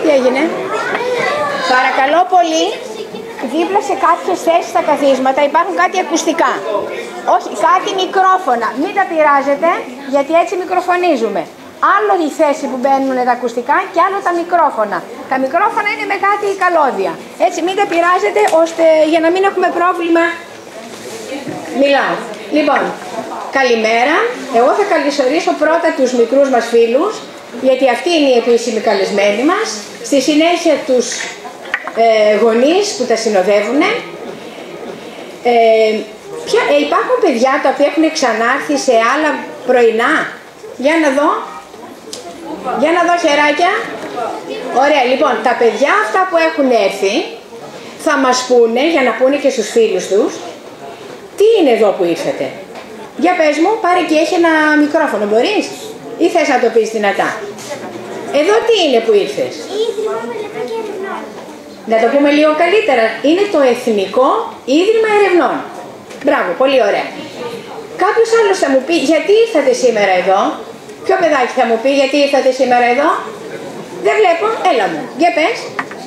Τι έγινε? Παρακαλώ πολύ, δίπλα σε κάποιες θέσεις στα καθίσματα υπάρχουν κάτι ακουστικά. Όχι, κάτι μικρόφωνα. Μην τα πειράζετε, γιατί έτσι μικροφωνίζουμε. Άλλο η θέση που μπαίνουν τα ακουστικά και άλλο τα μικρόφωνα. Τα μικρόφωνα είναι με κάτι καλώδια. Έτσι μην τα πειράζετε, ώστε για να μην έχουμε πρόβλημα. Μιλάω. Λοιπόν, καλημέρα. Εγώ θα καλωσορίσω πρώτα τους μικρούς μας φίλους, γιατί αυτοί είναι οι επίσημοι καλεσμένοι μας. Στη συνέχεια τους γονείς που τα συνοδεύουν. Υπάρχουν παιδιά τα οποία έχουν ξανάρθει σε άλλα πρωινά. Για να δω. Για να δω χεράκια. Ωραία, λοιπόν, τα παιδιά αυτά που έχουν έρθει θα μας πούνε, για να πούνε και στους φίλους τους, τι είναι εδώ που ήρθατε. Για πες μου, πάρε και έχει ένα μικρόφωνο, μπορείς? Ή θες να το πεις δυνατά? Εδώ τι είναι που ήρθες? Να το πούμε λίγο καλύτερα. Είναι το Εθνικό Ίδρυμα Ερευνών. Μπράβο, πολύ ωραία. Κάποιος άλλος θα μου πει γιατί ήρθατε σήμερα εδώ? Ποιο παιδάκι θα μου πει γιατί ήρθατε σήμερα εδώ? Δεν βλέπω, έλα μου, για πες.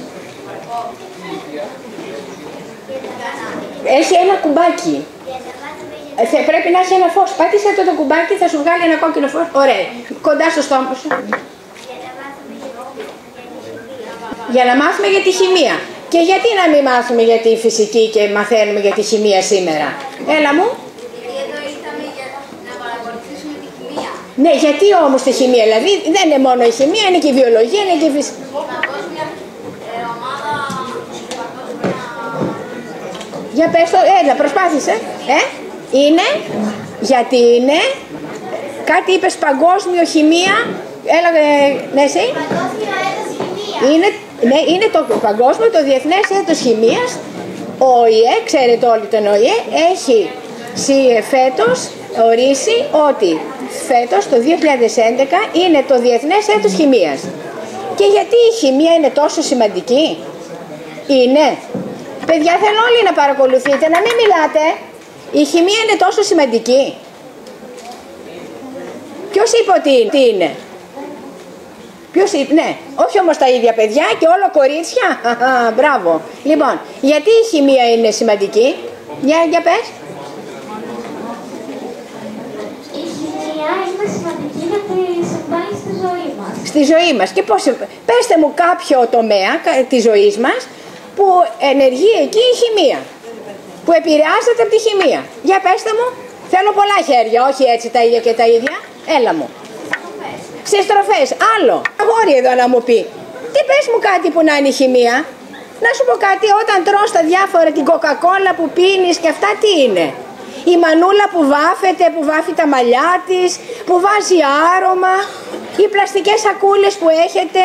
Έχει ένα κουμπάκι. Θα πρέπει να έχει ένα φως. Πάτησε το κουμπάκι, θα σου βγάλει ένα κόκκινο φως. Ωραία, κοντά στο στόμα σου. Για να μάθουμε για τη χημεία. Και γιατί να μην μάθουμε για τη φυσική και μαθαίνουμε για τη χημεία σήμερα? Έλα μου. Εδώ ήρθαμε για να παρακολουθήσουμε τη χημεία. Ναι, γιατί όμως τη χημεία? Δηλαδή δεν είναι μόνο η χημεία, είναι και η βιολογία, είναι και η φυσική. Παγκόσμια ομάδα. Για πες το, έλα, προσπάθησε. Είναι, γιατί είναι, κάτι είπες παγκόσμιο χημεία. Έλα, ναι εσύ. Παγκόσμιο έτος χημεία. Είναι το παγκόσμιο, το διεθνές έτος χημείας. Ο ΟΗΕ, ξέρετε όλοι τον ΟΗΕ, έχει φέτος ορίσει ότι φέτος το 2011 είναι το διεθνές έτος χημείας. Και γιατί η χημεία είναι τόσο σημαντική? Είναι. Παιδιά, θέλω όλοι να παρακολουθείτε, να μην μιλάτε. Η χημεία είναι τόσο σημαντική. Ποιος είπε ότι είναι? Ποιος είπε? Ναι, όχι όμως τα ίδια παιδιά και όλο κορίτσια. Μπράβο. Λοιπόν, γιατί η χημεία είναι σημαντική? Για πες. Η χημεία είναι σημαντική γιατί συμβάλλει στη ζωή μας. Στη ζωή μας. Και πώς? Πέστε μου κάποιο τομέα της ζωής μας που ενεργεί εκεί η χημεία. Που επηρεάζεται από τη χημεία. Για πέστε μου. Θέλω πολλά χέρια, όχι έτσι τα ίδια και τα ίδια. Έλα μου. Στις τροφές. Άλλο. Αγόρι εδώ να μου πει. Τι πες μου κάτι που να είναι η χημεία? Να σου πω κάτι, όταν τρως τα διάφορα, την κοκακόλα που πίνεις και αυτά, τι είναι? Η μανούλα που βάφεται, που βάφει τα μαλλιά της, που βάζει άρωμα, οι πλαστικές σακούλες που έχετε,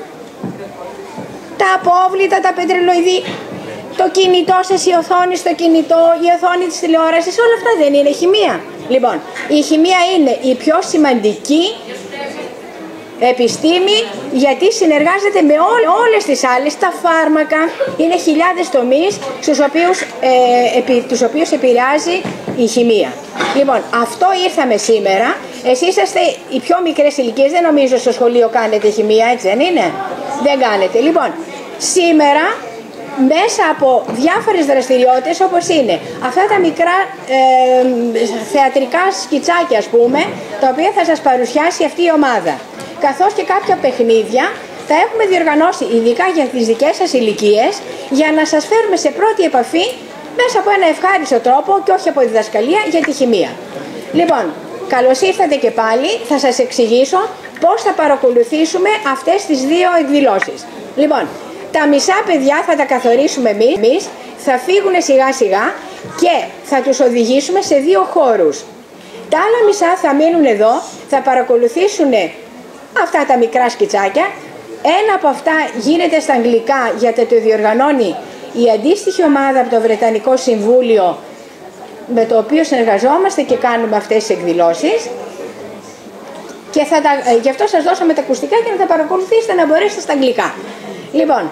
τα απόβλητα, τα πετρελοειδή, το κινητό σας, η οθόνη στο κινητό, η οθόνη της τηλεόρασης, όλα αυτά δεν είναι χημεία? Λοιπόν, η χημεία είναι η πιο σημαντική επιστήμη, γιατί συνεργάζεται με όλες τις άλλες. Τα φάρμακα είναι χιλιάδες τομείς τους οποίους επηρεάζει η χημεία. Λοιπόν, αυτό ήρθαμε σήμερα. Εσείς είσαστε οι πιο μικρές ηλικίες, δεν νομίζω στο σχολείο κάνετε χημεία, έτσι δεν είναι? Δεν κάνετε. Λοιπόν, σήμερα μέσα από διάφορες δραστηριότητες, όπως είναι αυτά τα μικρά θεατρικά σκιτσάκια, ας πούμε, τα οποία θα σας παρουσιάσει αυτή η ομάδα, καθώς και κάποια παιχνίδια τα έχουμε διοργανώσει ειδικά για τις δικές σας ηλικίες, για να σας φέρουμε σε πρώτη επαφή μέσα από ένα ευχάριστο τρόπο και όχι από διδασκαλία για τη χημεία. Λοιπόν, καλώς ήρθατε και πάλι. Θα σας εξηγήσω πώς θα παρακολουθήσουμε αυτές τις δύο εκδηλώσεις. Λοιπόν, τα μισά παιδιά θα τα καθορίσουμε εμείς, θα φύγουν σιγά σιγά και θα τους οδηγήσουμε σε δύο χώρους. Τα άλλα μισά θα μείνουν εδώ, θα παρακολουθήσουν αυτά τα μικρά σκιτσάκια. Ένα από αυτά γίνεται στα αγγλικά, γιατί το διοργανώνει η αντίστοιχη ομάδα από το Βρετανικό Συμβούλιο, με το οποίο συνεργαζόμαστε και κάνουμε αυτές τις εκδηλώσεις. Και γι' αυτό σας δώσαμε τα ακουστικά για να τα παρακολουθήσετε, να μπορέσετε στα αγγλικά. Λοιπόν,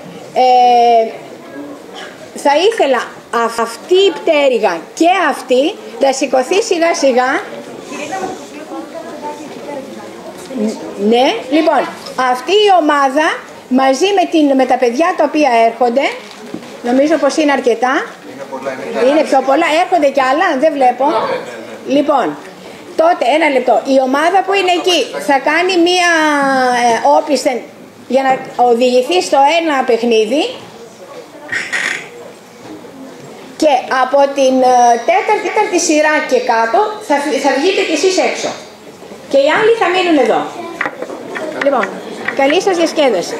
θα ήθελα αυτή η πτέρυγα και αυτή να σηκωθεί σιγά σιγά. Ναι, λοιπόν, αυτή η ομάδα μαζί με τα παιδιά τα οποία έρχονται, νομίζω πως είναι αρκετά, είναι πιο πολλά, έρχονται κι άλλα, δεν βλέπω. Λοιπόν, τότε ένα λεπτό, η ομάδα που είναι εκεί θα κάνει μία όπισθεν για να οδηγηθεί στο ένα παιχνίδι και από την τέταρτη σειρά και κάτω θα βγείτε κι εσείς έξω και οι άλλοι θα μείνουν εδώ. Λοιπόν, καλή σας διασκέδαση.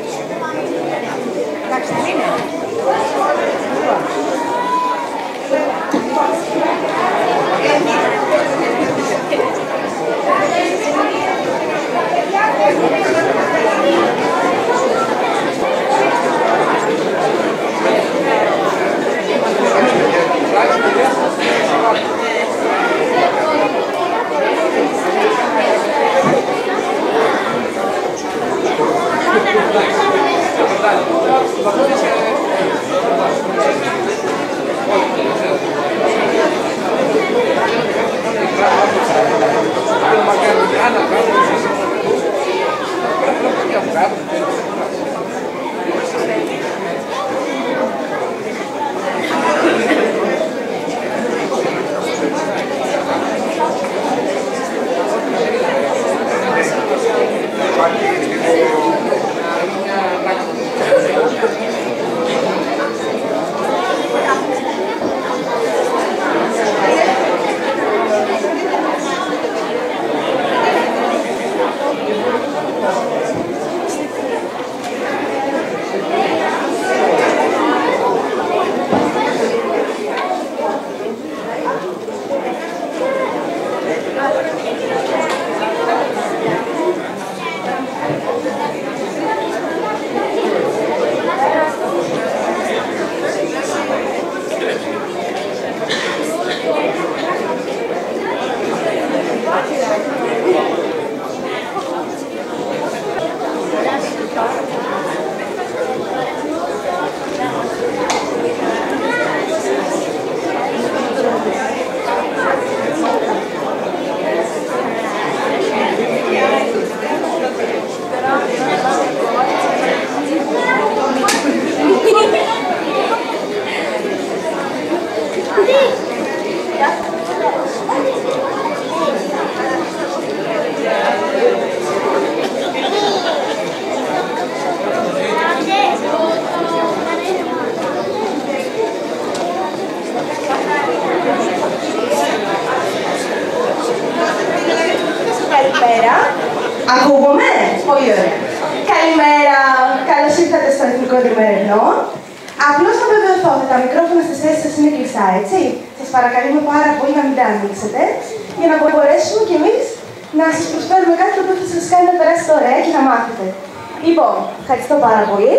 Ακούγομαι. Πολύ ωραία. Καλημέρα. Καλώς ήρθατε στο Εθνικό Τριμερινό. Απλώς να βεβαιωθώ ότι τα μικρόφωνα στις θέσεις σας είναι κλειστά, έτσι. Σας παρακαλούμε πάρα πολύ να μην τα ανοίξετε, για να μπορέσουμε κι εμείς να σας προσφέρουμε κάτι που θα σας κάνει να περάσετε ωραία και να μάθετε. Λοιπόν, ευχαριστώ πάρα πολύ.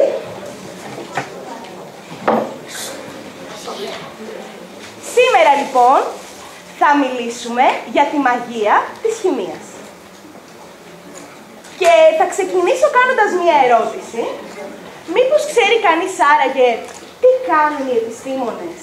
Σήμερα λοιπόν θα μιλήσουμε για τη μαγεία της χημείας. Και θα ξεκινήσω κάνοντας μία ερώτηση. Μήπως ξέρει κανείς άραγε τι κάνουν οι επιστήμονες?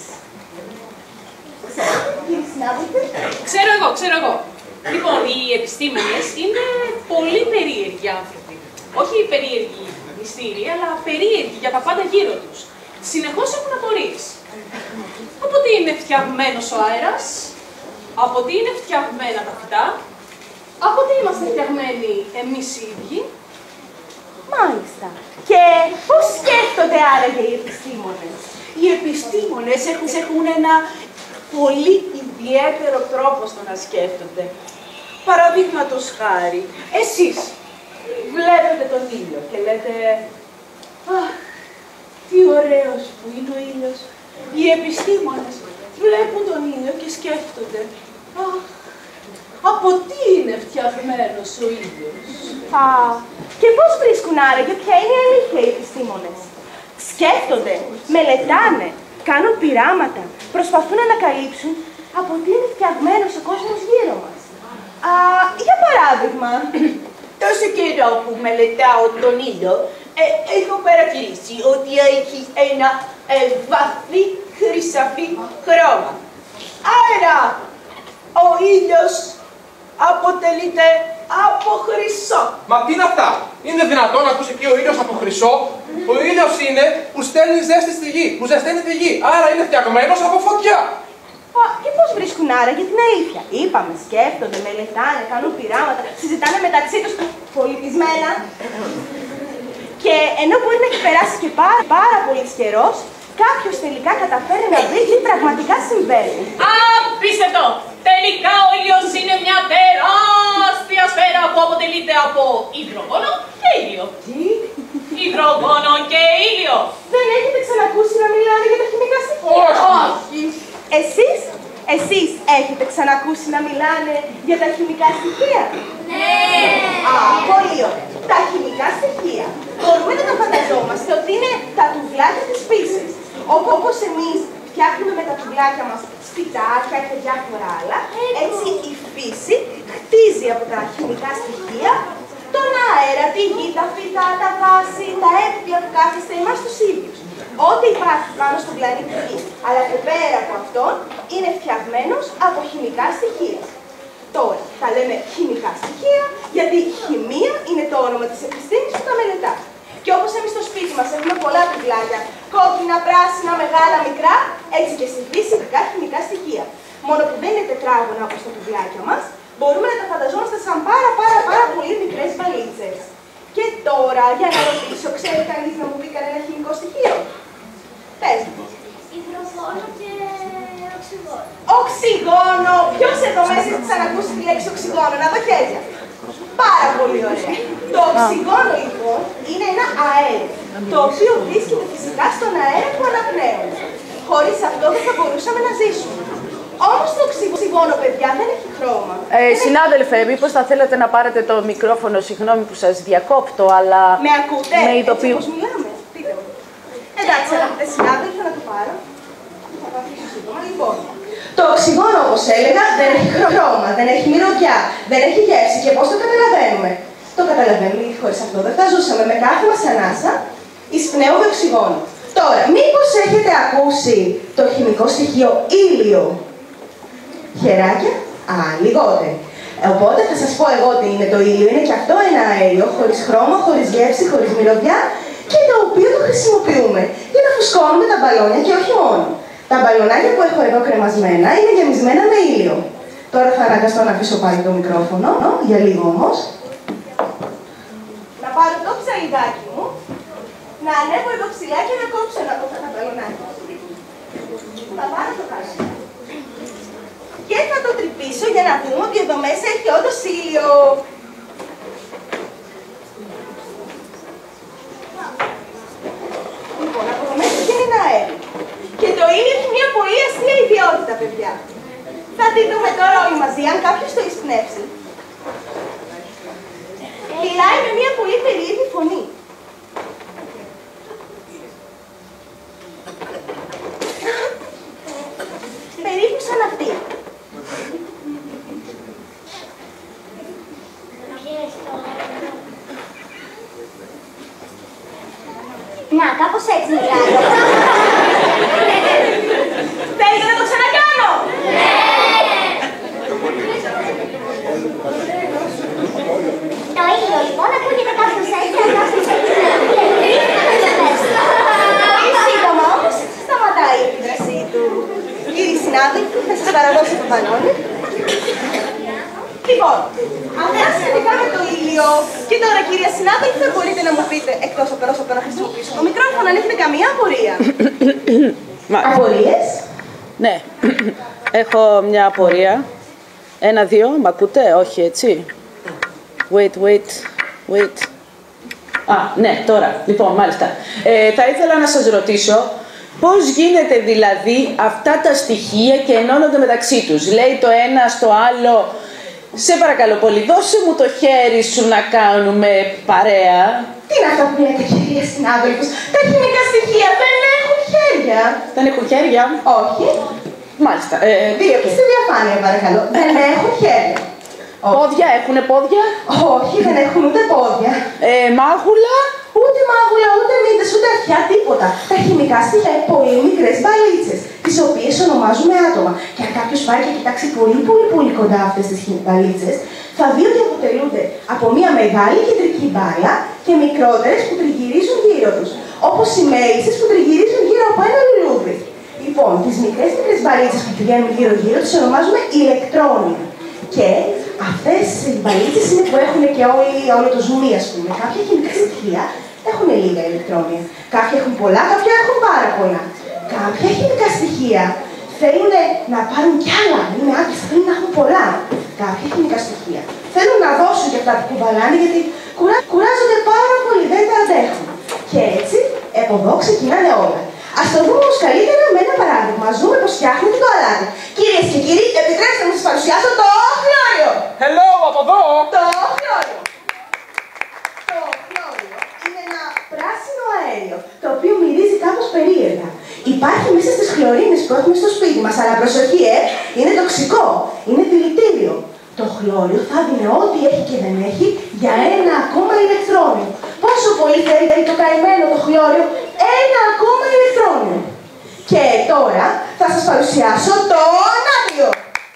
Κύριε συνάδελφε. Ξέρω εγώ. Λοιπόν, οι επιστήμονες είναι πολύ περίεργοι άνθρωποι. Όχι περίεργοι μυστήριοι, αλλά περίεργοι για τα πάντα γύρω τους. Συνεχώς έχουν απορίες. Από τι είναι φτιαγμένος ο αέρας, από τι είναι φτιαγμένα τα φυτά, από τι είμαστε φτιαγμένοι εμείς οι ίδιοι. Μάλιστα. Και πώς σκέφτονται άραγε οι επιστήμονες? Οι επιστήμονες έχουν ένα πολύ ιδιαίτερο τρόπο στο να σκέφτονται. Παραδείγματος χάρη, εσείς βλέπετε τον ήλιο και λέτε «Αχ, τι ωραίος που είναι ο ήλιος». Οι επιστήμονες βλέπουν τον ήλιο και σκέφτονται «Αχ, από τι είναι φτιαγμένος ο ήλιος». Α, και πώς βρίσκουν άραγε ποια είναι η αλήθεια οι επιστήμονες? Σκέφτονται, μελετάνε, κάνουν πειράματα, προσπαθούν να ανακαλύψουν από τι είναι φτιαγμένος ο κόσμος γύρω μας. Για παράδειγμα, τόσο καιρό που μελετάω τον ήλιο, έχω παρατηρήσει ότι έχει ένα βαθύ χρυσαφί χρώμα. Άρα, ο ήλιος αποτελείται από χρυσό. Μα τι είναι αυτά? Είναι δυνατόν να ακούσει εκεί ο ήλιος από χρυσό? Ο ήλιος είναι που στέλνει ζέστη στη γη, που ζεσταίνει τη γη. Άρα είναι φτιαγμένος από φωτιά. Και πώς βρίσκουν άραγε την αλήθεια? Είπαμε, σκέφτονται, μελετάνε, κάνουν πειράματα, συζητάνε μεταξύ τους πολιτισμένα. Και ενώ μπορεί να έχει περάσει και πάρα πολύ καιρός, κάποιος τελικά καταφέρει να δει τι πραγματικά συμβαίνει. Απίστευτο! Τελικά ο ήλιος είναι μια τεράστια σφαίρα που αποτελείται από υδρογόνο και ήλιο. Τι? Υδρογόνο και ήλιο. Δεν έχετε ξανακούσει να μιλάνε για τα χημικά στοιχεία? Όχι. Εσείς έχετε ξανακούσει να μιλάνε για τα χημικά στοιχεία? Ναι. Πολύ ωραία. Τα χημικά στοιχεία μπορούμε να τα φανταζόμαστε ότι είναι τα τουβλάκια της φύσης. Όπως εμείς φτιάχνουμε με τα τουβλάκια μας σπιτάκια και διάφορα άλλα, έτσι η φύση χτίζει από τα χημικά στοιχεία τον αέρα, τη γη, τα φυτά, τα δάση, τα έπιπλα που κάθεστε εμάς τους ίδιους. Ό,τι υπάρχει πάνω στον πλανήτη Γη, αλλά και πέρα από αυτόν, είναι φτιαγμένος από χημικά στοιχεία. Τώρα, τα λέμε χημικά στοιχεία, γιατί η χημεία είναι το όνομα της επιστήμης που τα μελετά. Και όπως εμείς στο σπίτι μας έχουμε πολλά τουβλάκια, κόκκινα, πράσινα, μεγάλα, μικρά, έτσι και στη φύση υπάρχουν χημικά στοιχεία. Μόνο που δεν είναι τετράγωνα όπως τα τουβλάκια μας, μπορούμε να τα φανταζόμαστε σαν πάρα πολύ μικρές βαλίτσες. Και τώρα, για να ρωτήσω, ξέρει κανείς να μου πει κανένα χημικό στοιχείο? Πες μου. Υδρογόνο και οξυγόνο. Οξυγόνο! Ποιος εδώ μέσα έχει ξανακούσει τη λέξη οξυγόνο? Να δω χέρια. Πάρα πολύ ωραία. Το οξυγόνο λοιπόν είναι ένα αέριο, το οποίο βρίσκεται φυσικά στον αέρα που αναπνέουμε. Χωρίς αυτό δεν θα μπορούσαμε να ζήσουμε. Όμως το οξυγόνο, παιδιά, δεν έχει χρώμα. Συνάδελφε, μήπως θα θέλατε να πάρετε το μικρόφωνο, συγγνώμη που σας διακόπτω, αλλά... Με ακούτε? Με ειδοποιώ. Έτσι όπως μιλάμε. Πείτε μου. Εντάξει, αγαπητέ συνάδελφοι, θα το πάρω. Θα το αφήσω σύντομα. Λοιπόν, το οξυγόνο, όπως έλεγα, δεν έχει χρώμα, δεν έχει μυρωδιά, δεν έχει γεύση. Και πώς το καταλαβαίνουμε? Το καταλαβαίνουμε γιατί χωρίς αυτό δεν θα ζούσαμε. Με κάθε μας ανάσα εισπνέουμε οξυγόνο. Τώρα, μήπως έχετε ακούσει το χημικό στοιχείο ήλιο? Χεράκια? Λιγότερο. Οπότε θα σας πω εγώ τι είναι το ήλιο. Είναι και αυτό ένα αέριο, χωρίς χρώμα, χωρίς γεύση, χωρίς μυρωδιά και το οποίο το χρησιμοποιούμε για να φουσκώνουμε τα μπαλόνια και όχι μόνο. Τα μπαλονάκια που έχω εδώ κρεμασμένα είναι γεμισμένα με ήλιο. Τώρα θα αναγκαστώ να αφήσω πάλι το μικρόφωνο, για λίγο όμως. Να πάρω το ψαλιδάκι μου, να ανέβω εδώ ψηλά και να κόψω ένα από αυτά τα μπαλονάκια. Θα πάρω το κάσο. Και θα το τρυπήσω για να δούμε ότι εδώ μέσα έχει όντως ήλιο. Λοιπόν, από εδώ μέσα είναι ένα αέριο. Και το ήλιο έχει μια πολύ αστεία ιδιότητα, παιδιά. Θα τη δούμε τώρα όλοι μαζί, αν κάποιος το εισπνεύσει. Μιλάει με μια πολύ περίεργη φωνή. Περίπου σαν αυτή. Να, κάπως έτσι μιλάει. Θέλετε να το ξανακάνω? Ναι! Το ήλιο λοιπόν ακούγεται κάποιος έτσι, κάποιος έτσι. Πολύ σύντομα όμως σταματάει η επίδρασή του. Κύριοι συνάδελφοι, θα σας παραδώσω το μπαλόνι. Λοιπόν, αυτά σχετικά με το ήλιο. Και τώρα, κυρία συνάδελφε, μπορείτε να μου πείτε, εκτός από όσο να χρησιμοποιήσω το μικρόφωνο, αν έχετε καμία απορία. Απορίες? Ναι, έχω μια απορία. 1-2, μ' ακούτε? Όχι, έτσι. Wait. Ναι, τώρα. Λοιπόν, μάλιστα. Θα ήθελα να σας ρωτήσω, πώς γίνεται δηλαδή αυτά τα στοιχεία και ενώνονται μεταξύ τους? Λέει το ένα στο άλλο, σε παρακαλώ πολύ, δώσε μου το χέρι σου να κάνουμε παρέα. Τι είναι αυτά που λέτε, κυρία συνάδελφος? Τα χημικά στοιχεία δεν έχουν χέρια. Δεν έχουν χέρια? Όχι. Μάλιστα. Διότι στη διαφάνεια, παρακαλώ. Δεν έχουν χέρια. Πόδια, έχουνε πόδια? Όχι, δεν έχουν ούτε πόδια. Μάγουλα? Ούτε μάγουλα, ούτε μύτες, ούτε αυτιά, τίποτα. Τα χημικά στοιχεία είναι πολύ μικρές μπαλίτσες, τις οποίες ονομάζουμε άτομα. Και αν κάποιος πάει και κοιτάξει πολύ κοντά αυτές τις μπαλίτσες, θα δει ότι αποτελούνται από μια μεγάλη κεντρική μπάλα και μικρότερες που τριγυρίζουν γύρω τους, όπως οι μέλισσες που τριγυρίζουν γύρω από ένα λουλούδι. Λοιπόν, τις μικρές μπαλίτσες που πηγαίνουν γύρω-γύρω τις ονομάζουμε ηλεκτρόνια. Και αυτές οι μπαλίτσες είναι που έχουν και όλο το ζουμί, ας πούμε. Κάποια χημικά στοιχεία έχουν λίγα ηλεκτρόνια. Κάποια έχουν πολλά, κάποια έχουν πάρα πολλά. Κάποια χημικά στοιχεία θέλουν να πάρουν κι άλλα. Είναι άπιστα, θέλουν να έχουν πολλά. Κάποια χημικά στοιχεία θέλουν να δώσουν και αυτά που κουβαλάνε, γιατί κουράζονται πάρα πολύ, δεν τα αντέχουν. Και έτσι, από εδώ ξεκινάνε όλα. Ας το δούμε όμως καλύτερα με ένα παράδειγμα. Ας δούμε πως φτιάχνεται το αλάτι. Κυρίες και κύριοι, επιτρέψτε μου να σας παρουσιάσω το χλώριο. Hello, από εδώ. Το χλώριο. Το χλώριο είναι ένα πράσινο αέριο, το οποίο μυρίζει κάπως περίεργα. Υπάρχει μέσα στις χλωρίνες που έχουμε στο σπίτι μας, αλλά προσοχή, είναι τοξικό, είναι δηλητήριο. Το χλώριο θα δίνει ό,τι έχει και δεν έχει για ένα ακόμα ηλεκτρόνιο. Πόσο πολύ θέλει το καημένο το χλώριο? Ένα ακόμα ηλεκτρόνιο. Και τώρα θα σας παρουσιάσω το νάτριο.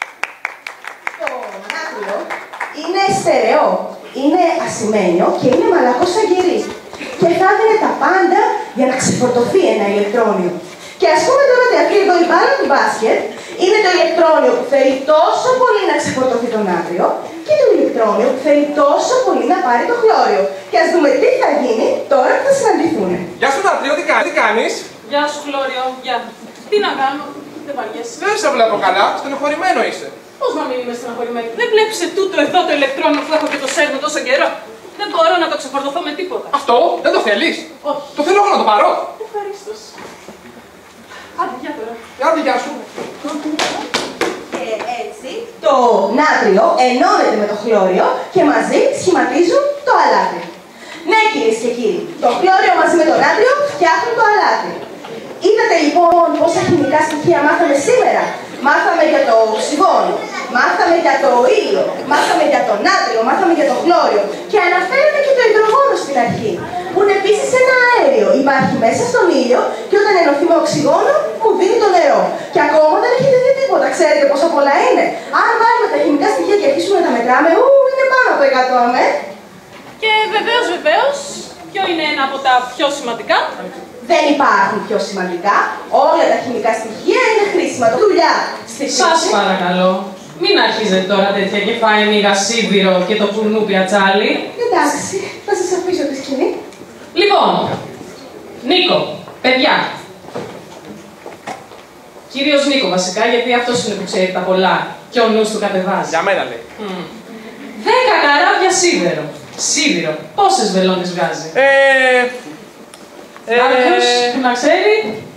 Το νάτριο είναι στερεό, είναι ασημένιο και είναι μαλακός αγγερής. Και θα δίνει τα πάντα για να ξεφορτωθεί ένα ηλεκτρόνιο. Και ας πούμε τώρα ότι αυτή εδώ η μπάλα του μπάσκετ είναι το ηλεκτρόνιο που θέλει τόσο πολύ να ξεφορτωθεί το νάτριο και το ηλεκτρόνιο που θέλει τόσο πολύ να πάρει το χλώριο. Και ας δούμε τι θα γίνει τώρα που θα συναντηθούν. Γεια σου Νάτριο, τι κάνεις? Γεια σου, Χλώριο. Γεια. Τι να κάνω, δεν βαριέσαι. Δεν σε βλέπω καλά, στενοχωρημένο είσαι. Πώς να μην είμαι στεναχωρημένη? Δεν βλέπεις τούτο εδώ το ηλεκτρόνιο που έχω και το σέρνω τόσο καιρό? Δεν μπορώ να το ξεφορτωθώ με τίποτα. Αυτό δεν το θέλεις? Όχι. Το θέλω εγώ να το πάρω. Ευχαρίστως. Άντε, γεια τώρα. Άντε, γεια σου. Και έτσι το νάτριο ενώνεται με το χλώριο και μαζί σχηματίζουν το αλάτι. Ναι, κυρίες και κύριοι, το χλώριο μαζί με το νάτριο φτιάχνουν το αλάτι. Είδατε λοιπόν πόσα χημικά στοιχεία μάθαμε σήμερα? Μάθαμε για το οξυγόνο, μάθαμε για το ήλιο, μάθαμε για το νάτριο, μάθαμε για το χλώριο και αναφέραμε και το υδρογόνο στην αρχή, που είναι επίσης ένα αέριο. Υπάρχει μέσα στον ήλιο και όταν ενωθεί με οξυγόνο μου δίνει το νερό. Και ακόμα δεν έχετε δει τίποτα. Ξέρετε πόσα πολλά είναι? Αν βάλουμε τα χημικά στοιχεία και αρχίσουμε να τα μετράμε, είναι πάνω από 100, Και βεβαίως, ποιο είναι ένα από τα πιο σημαντικά? Δεν υπάρχουν πιο σημαντικά. Όλα τα χημικά στοιχεία είναι χρήσιμα. Το δουλειά στη φύση. Σας παρακαλώ, μην αρχίζετε τώρα τέτοια και φάει μίγα σίδηρο και το κουρνούπι ατσάλι. Εντάξει, θα σας αφήσω τη σκηνή. Λοιπόν, Νίκο, παιδιά. Κύριος Νίκο βασικά, γιατί αυτός είναι που ξέρει τα πολλά και ο νους του κατεβάζει. Για μένα λέει. 10 καράβια σίδερο. Σίδηρο. Πόσες βελόνες βγάζει? Κάποιος που να ξέρει?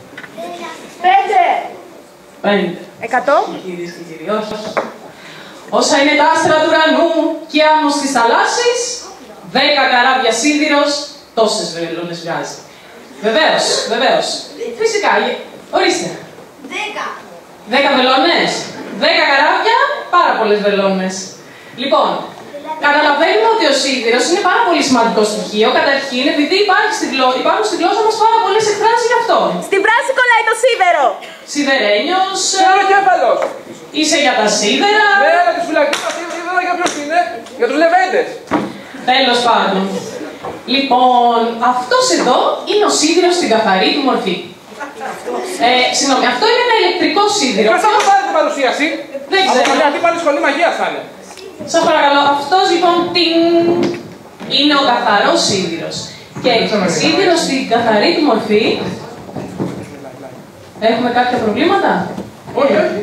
5. 100. Κυρίες και κύριοι, όχι. Όσα είναι τα άστρα του ουρανού και άμμος της θαλάσσης, 10 καράβια σίδηρος, τόσες βελόνες βγάζει. Βεβαίως, βεβαίως. Φυσικά, ορίστε. 10 βελόνες, 10 καράβια, πάρα πολλές βελόνες. Λοιπόν, καταλαβαίνουμε ότι ο σίδηρος είναι πάρα πολύ σημαντικό στοιχείο. Καταρχήν, επειδή υπάρχουν στη γλώσσα μας πάρα πολλές εκφράσεις γι' αυτό. Στην πράση κολλάει το σίδερο. Σιδερένιος. Σιδεροκέφαλος. Είσαι για τα σίδερα. Ναι, για τις φυλακές μας σίδερα για ποιος είναι? Για τους λεβέντες. Τέλος πάντων. Λοιπόν, αυτός εδώ είναι ο σίδηρος στην καθαρή του μορφή. Συγγνώμη, αυτό είναι ένα ηλεκτρικό σίδηρο. Ποιος θα πάρει την παρουσίαση? Δεν ξέρω. Από γιατί πάλι σχολή μαγείας θα είναι. Σας παρακαλώ, αυτός λοιπόν είναι ο καθαρός σίδηρος. Και σίδηρος στην καθαρή του μορφή. Έχουμε κάποια προβλήματα? Όχι, όχι.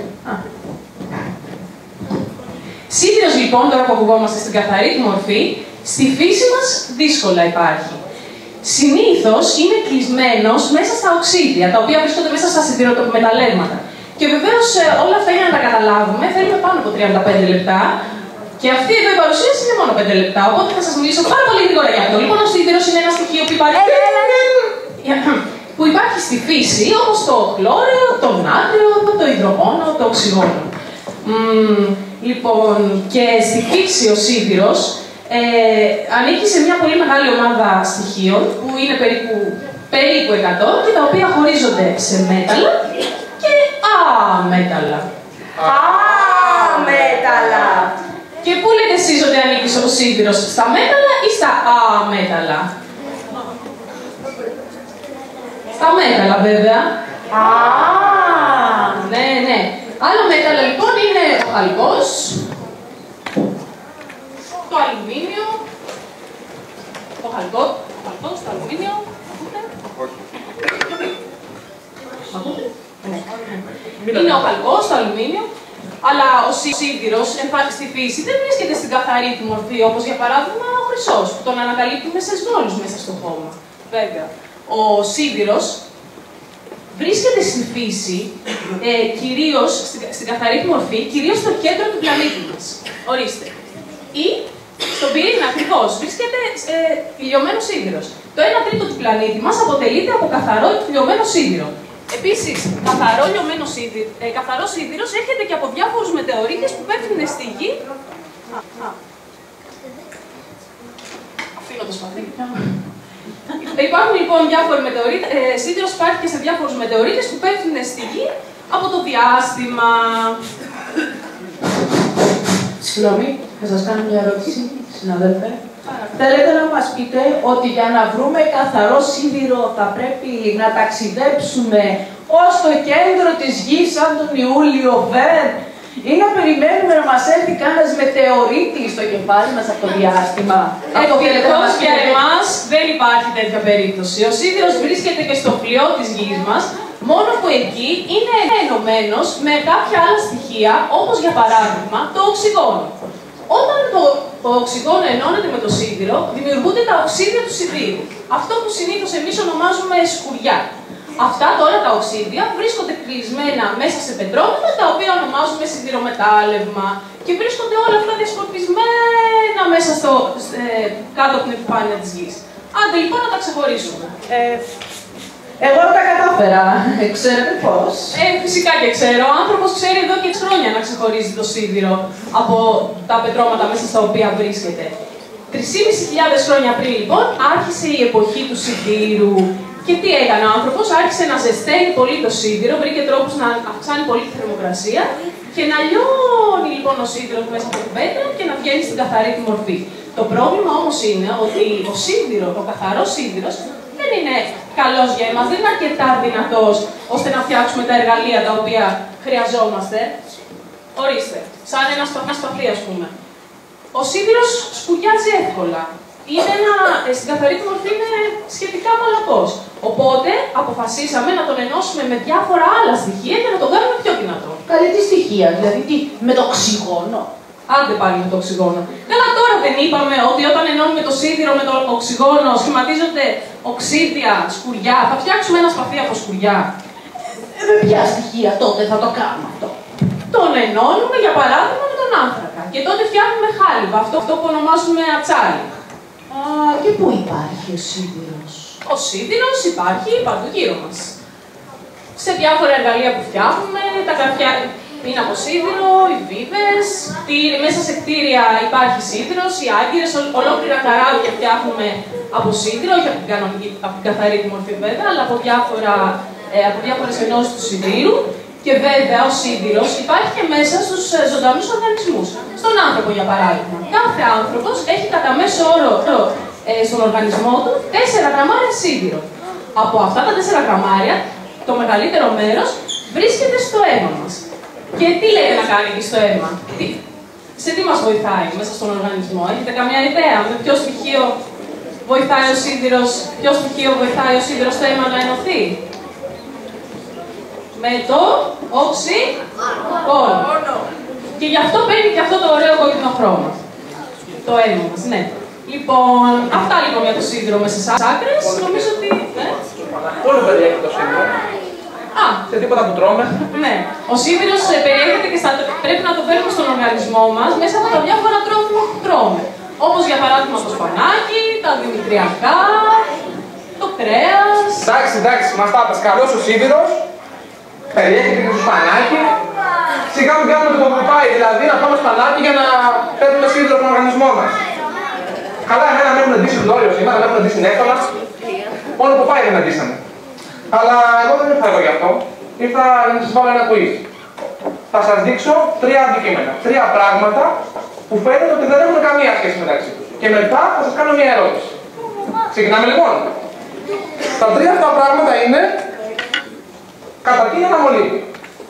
Σίδηρος λοιπόν, τώρα που ακουγόμαστε στην καθαρή του μορφή, στη φύση μας δύσκολα υπάρχει. Συνήθως είναι κλεισμένος μέσα στα οξύδια, τα οποία βρίσκονται μέσα στα σιδηρομεταλλεύματα. Και βεβαίως όλα αυτά για να τα καταλάβουμε θέλουμε πάνω από 35 λεπτά. Και αυτή εδώ η παρουσίαση είναι μόνο 5 λεπτά, οπότε θα σας μιλήσω πάρα πολύ γρήγορα για αυτό. Λοιπόν, ο σίδηρος είναι ένα στοιχείο που υπάρχει στη φύση, όπως το χλώριο, το νάτριο, το υδρογόνο, το οξυγόνο. Λοιπόν, και στη φύση ο σίδηρος ανήκει σε μια πολύ μεγάλη ομάδα στοιχείων, που είναι περίπου 100 και τα οποία χωρίζονται σε μέταλλα και αμέταλλα. Αμέταλλα. Και πού λέτε εσείς ότι ανήκει ο σίδηρος στα μέταλλα ή στα αμέταλλα? Στα μέταλλα βέβαια. Ναι. Άλλα μέταλλα λοιπόν είναι ο χαλκός, το αλουμίνιο, το χαλκός, το αλουμίνιο, είναι ο χαλκός, το αλουμίνιο, αλλά ο σίδηρος στη φύση δεν βρίσκεται στην καθαρή του μορφή, όπως για παράδειγμα ο χρυσός, που τον ανακαλύπτουμε σε σβόλους μέσα στο χώμα. Βέβαια, ο σίδηρος βρίσκεται στη φύση, κυρίως στην καθαρή του μορφή, κυρίως στο κέντρο του πλανήτη μας. Ορίστε. Ή στον πυρήνα ακριβώς βρίσκεται λιωμένο σίδηρος. Το 1/3 του πλανήτη μας αποτελείται από καθαρό λιωμένο σίδηρο. Επίσης, καθαρό σίδηρος έρχεται και από διάφορους μετεωρίτες που πέφτουν στη γη. Αφήνω το σπαθί. Υπάρχουν λοιπόν διάφοροι μετεωρίτες. Σίδηρος υπάρχει και σε διάφορους μετεωρίτες που πέφτουν στη γη από το διάστημα. Συγγνώμη, θα σας κάνω μια ερώτηση, συναδέλφε. Θέλετε να μας πείτε ότι για να βρούμε καθαρό σίδηρο θα πρέπει να ταξιδέψουμε ως το κέντρο της γης σαν τον Ιούλιο Βέρν ή να περιμένουμε να μας έρθει κάνας μετεωρίτης στο κεφάλι μας από το διάστημα? Ευτυχώς για εμάς δεν υπάρχει τέτοια περίπτωση. Ο σίδηρος βρίσκεται και στο φλοιό της γης μας, μόνο που εκεί είναι ενωμένος με κάποια άλλα στοιχεία, όπως για παράδειγμα το οξυγόνο. Όταν το οξυγόνο ενώνεται με το σίδηρο, δημιουργούνται τα οξύδια του σιδήρου. Αυτό που συνήθως εμείς ονομάζουμε σκουριά. Αυτά τώρα τα οξύδια βρίσκονται κλεισμένα μέσα σε πετρώματα, τα οποία ονομάζουμε σιδηρομετάλλευμα. Και βρίσκονται όλα αυτά διασκορπισμένα μέσα κάτω από την επιφάνεια της γης. Άντε λοιπόν να τα ξεχωρίσουμε. Εγώ τα κατάφερα. Ξέρετε πώς? Φυσικά και ξέρω. Ο άνθρωπος ξέρει εδώ και χρόνια να ξεχωρίζει το σίδηρο από τα πετρώματα μέσα στα οποία βρίσκεται. 3.500 χρόνια πριν λοιπόν άρχισε η εποχή του σιδήρου. Και τι έκανε ο άνθρωπος? Άρχισε να ζεσταίνει πολύ το σίδηρο, βρήκε τρόπους να αυξάνει πολύ τη θερμοκρασία και να λιώνει λοιπόν ο σίδηρος μέσα από την πέτρα και να βγαίνει στην καθαρή του μορφή. Το πρόβλημα όμως είναι ότι ο καθαρός σίδηρος δεν είναι καλός για εμάς, δεν είναι αρκετά δυνατός ώστε να φτιάξουμε τα εργαλεία τα οποία χρειαζόμαστε. Ορίστε, σαν ένα σπαθί ας πούμε. Ο σίδηρος σκουριάζει εύκολα. Στην καθαρή του μορφή είναι σχετικά μαλακός. Οπότε αποφασίσαμε να τον ενώσουμε με διάφορα άλλα στοιχεία και να τον κάνουμε πιο δυνατό. Καλή τι στοιχεία, δηλαδή τι, με το οξυγόνο? Άντε πάλι με το οξυγόνο. Καλά, τώρα δεν είπαμε ότι όταν ενώνουμε το σίδηρο με το οξυγόνο σχηματίζονται οξύδια, σκουριά. Θα φτιάξουμε ένα σπαθί από σκουριά. Με ποια στοιχεία τότε θα το κάνουμε αυτό? Τον ενώνουμε για παράδειγμα με τον άνθρακα. Και τότε φτιάχνουμε χάλιβα, αυτό που ονομάζουμε ατσάλι. Και πού υπάρχει ο σίδηρος? Ο σίδηρος υπάρχει παντού γύρω μας. Σε διάφορα εργαλεία που φτιάχνουμε, τα καρφιά είναι από σίδηρο, οι βίδες, μέσα σε κτίρια υπάρχει σίδηρος, οι άγκυρες, ολόκληρα καράβια φτιάχνουμε από σίδηρο, όχι από την καθαρή τη μορφή βέβαια, αλλά από διάφορες ενώσεις του σιδήρου. Και βέβαια ο σίδηρος υπάρχει και μέσα στους ζωντανούς οργανισμούς. Στον άνθρωπο για παράδειγμα. Κάθε άνθρωπος έχει κατά μέσο όρο στον οργανισμό του 4 γραμμάρια σίδηρο. Από αυτά τα 4 γραμμάρια, το μεγαλύτερο μέρος βρίσκεται στο αίμα μας. Και τι λέει να κάνει εκεί στο αίμα? Σε τι μας βοηθάει μέσα στον οργανισμό? Έχετε καμιά ιδέα με ποιο στοιχείο βοηθάει ο σίδηρος στο αίμα να ενωθεί? Με το οξυγόνο. Και γι' αυτό παίρνει και αυτό το ωραίο κόκκινο χρώμα. Το αίμα μας, ναι. Λοιπόν, αυτά λοιπόν για το σίδηρο μέσα στις άκρες. Νομίζω ότι. Όλο περιέχει το σίδηρο. Σε τίποτα που τρώμε. Ναι. Ο σίδηρος περιέχεται και πρέπει να το φέρουμε στον οργανισμό μας μέσα από τα διάφορα τρόφιμα που τρώμε. Όπως για παράδειγμα το σπανάκι, τα δημητριακά, το κρέας. Εντάξει, μας τα είπες. Καλός ο σίδηρος. Περιέχεται και το σπανάκι. Σιγά μην κάνουμε το κουπάι, δηλαδή να πάμε σπανάκι για να παίρνουμε σίδηρο στον οργανισμό μας. Καλά, εμένα με έχουν ντύσει δόλιο σήμερα, με έχουν ντύσει νέφαλα. Μόνο που πάει δεν με ντύσανε. Αλλά εγώ δεν ήρθα εδώ γι' αυτό. Ήρθα να σας βάλω ένα quiz. Θα σας δείξω 3 αντικείμενα. 3 πράγματα που φαίνεται ότι δεν έχουν καμία σχέση μεταξύ τους. Και μετά θα σας κάνω μια ερώτηση. Ξεκινάμε λοιπόν. Τα τρία αυτά πράγματα είναι καταρχήν ένα μολύβι.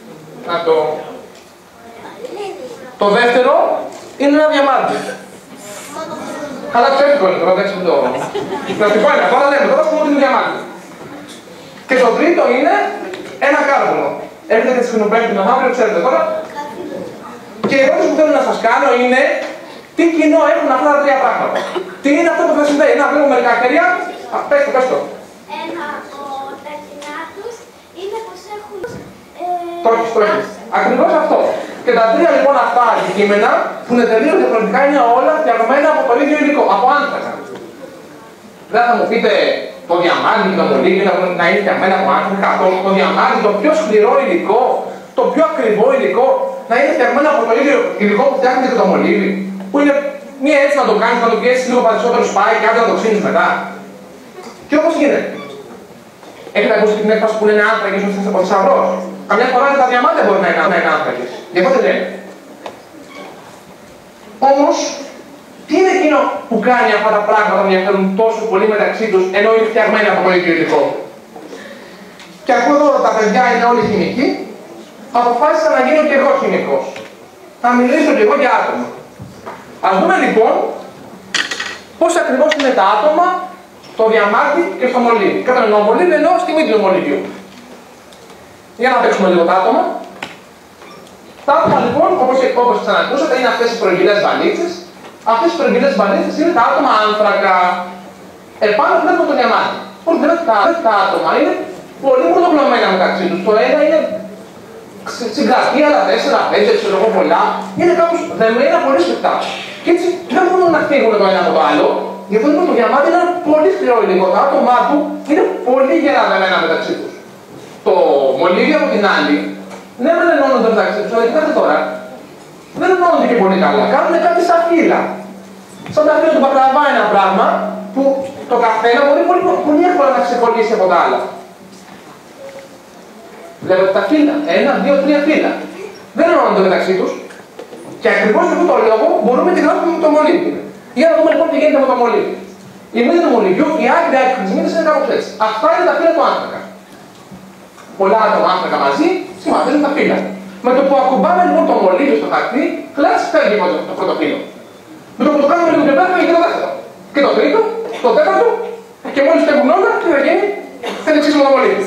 Το δεύτερο είναι ένα διαμάντι. Καλά, ψεύτικο είναι τώρα, εντάξει, το πλαστικό είναι, τώρα λέμε, τώρα πούμε ότι είναι διαμάντι. Και το τρίτο είναι ένα κάρβουνο. Έρχεται και τη Χρυσοπέμπτη τον αύριο, ξέρετε τώρα. Και η ερώτηση που θέλω να σας κάνω είναι τι κοινό έχουν αυτά τα τρία πράγματα. Τι είναι αυτό που θα συμβαίνει, να βλέπουμε μερικά χέρια. Πες το. Τα κοινά τους είναι πως έχουν... Το έχεις. Ακριβώς αυτό. Και τα τρία λοιπόν αυτά αντικείμενα που είναι τελείως διαφορετικά είναι όλα φτιαγμένα από το ίδιο υλικό, από άνθρακα. Δεν θα μου πείτε το διαμάντι και το μολύβι να είναι φτιαγμένα από άνθρακα. Το διαμάντι, το πιο σκληρό υλικό, το πιο ακριβό υλικό, να είναι φτιαγμένο από το ίδιο υλικό που φτιάχνεται και το μολύβι. Που είναι μία έτσι να το κάνεις, να το πιέσεις λίγο περισσότερο σπάει και άντε να το ξύνεις μετά. Και όπως γίνεται. Έχετε ακούσει την έκφραση που λένε άνθρακες ο θησαυρός. Καμιά φορά και τα διαμάντια μπορεί να είναι άνθρακες. Γι' αυτό δεν λένε. Όμως, τι είναι εκείνο που κάνει αυτά τα πράγματα να διαφέρουν τόσο πολύ μεταξύ τους ενώ είναι φτιαγμένα από το ίδιο υλικό. Και αφού εδώ τα παιδιά είναι όλοι χημικοί, αποφάσισα να γίνω και εγώ χημικός. Θα μιλήσω και εγώ για άτομα. Ας δούμε λοιπόν πώς ακριβώς είναι τα άτομα, το διαμάντι και στο μολύβι. Κατανοώ μολύβι εννοώ στη μύτη του μολύβιου. Για να παίξουμε λίγο τα άτομα. Τα άτομα λοιπόν, όπως ξανακούσατε, είναι αυτές οι προηγγυλές βαλίτσες. Αυτές οι προηγγυλές βαλίτσες είναι τα άτομα άνθρακα. Επάνω βλέπουμε το διαμάντι. Πώς βλέπετε τα άτομα είναι πολύ πρωτοκλωμένα μεταξύ τους. Το ένα είναι συγκρατεί, άλλα 4, 5, ξέρω εγώ πολλά. Είναι κάπως δεμένα πολύ σφιχτά. Και έτσι δεν μπορούν να φύγουν το ένα από το άλλο. Γιατί λοιπόν το διαμάντι είναι ένα πολύ σκληρό υλικό. Τα άτομά του είναι πολύ γερά δεμένα μεταξύ τους. Το μολύβι από την άλλη, ναι, δεν ενώνονται μεταξύ τους, αλλά κοιτάξτε τώρα, δεν ενώνονται και πολύ καλά. Κάνουν κάτι σαν φύλλα. Σαν τα φύλλα του μπακλαβά ένα πράγμα που το καθένα μπορεί πολύ εύκολα να ξεκολλήσει από τα άλλα. Βλέπετε τα φύλλα, 1, 2, 3 φύλλα. Δεν ενώνονται μεταξύ τους και ακριβώς για αυτόν τον λόγο μπορούμε να τη γράψουμε με το μολύβι. Για να δούμε λοιπόν τι γίνεται με το μολύβι. Η μύτη του μολυβιού, η άκρη της μύτης είναι κάπως έτσι. Αυτά είναι τα φύλλα του άνθρακα. Πολλά άτομα άνθρακα μαζί σχηματίζουν τα φύλλα. Με το που ακουμπάμε λοιπόν το μολύβι στο χαρτί, κλάσει φεύγει το πρώτο φύλλο. Με το που το κάνουμε λίγο πιο πέρα, φεύγει το δεύτερο. Και το τρίτο, το τέταρτο, και μόλις φεύγουν όλα, τι θα γίνει, θα εξήσουμε το μολύβι.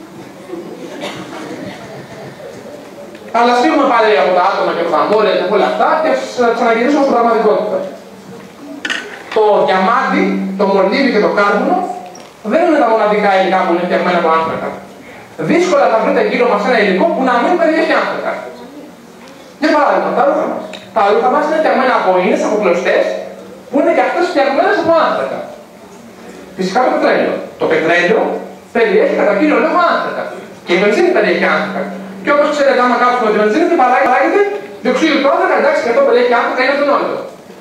Αλλά σφίγγουμε πάλι από τα άτομα και από τα μόρια και από όλα αυτά και ας ξαναγυρίσουμε στην πραγματικότητα. Το διαμάντι, το μολύβι και το κάρβουνο δεν είναι τα μοναδικά υλικά που είναι φτιαγμένα από άνθρακα. Δύσκολα θα βρείτε γύρω μας ένα υλικό που να μην περιέχει άνθρακα. Για παράδειγμα, τα ρούχα μας. Τα ρούχα μας είναι φτιαγμένα από ίνες, από κλωστές, που είναι και αυτές φτιαγμένες από άνθρακα. Φυσικά το πετρέλαιο. Το πετρέλαιο περιέχει κατά κύριο λόγο άνθρακα. Και η βενζίνη περιέχει άνθρακα. Και όπως ξέρετε, άμα κάψουμε τη βενζίνη, τι παράγεται διοξείδιο του άνθρακα, εντάξει, και αυτό περιέχει άνθρακα, είναι αυτονόητο.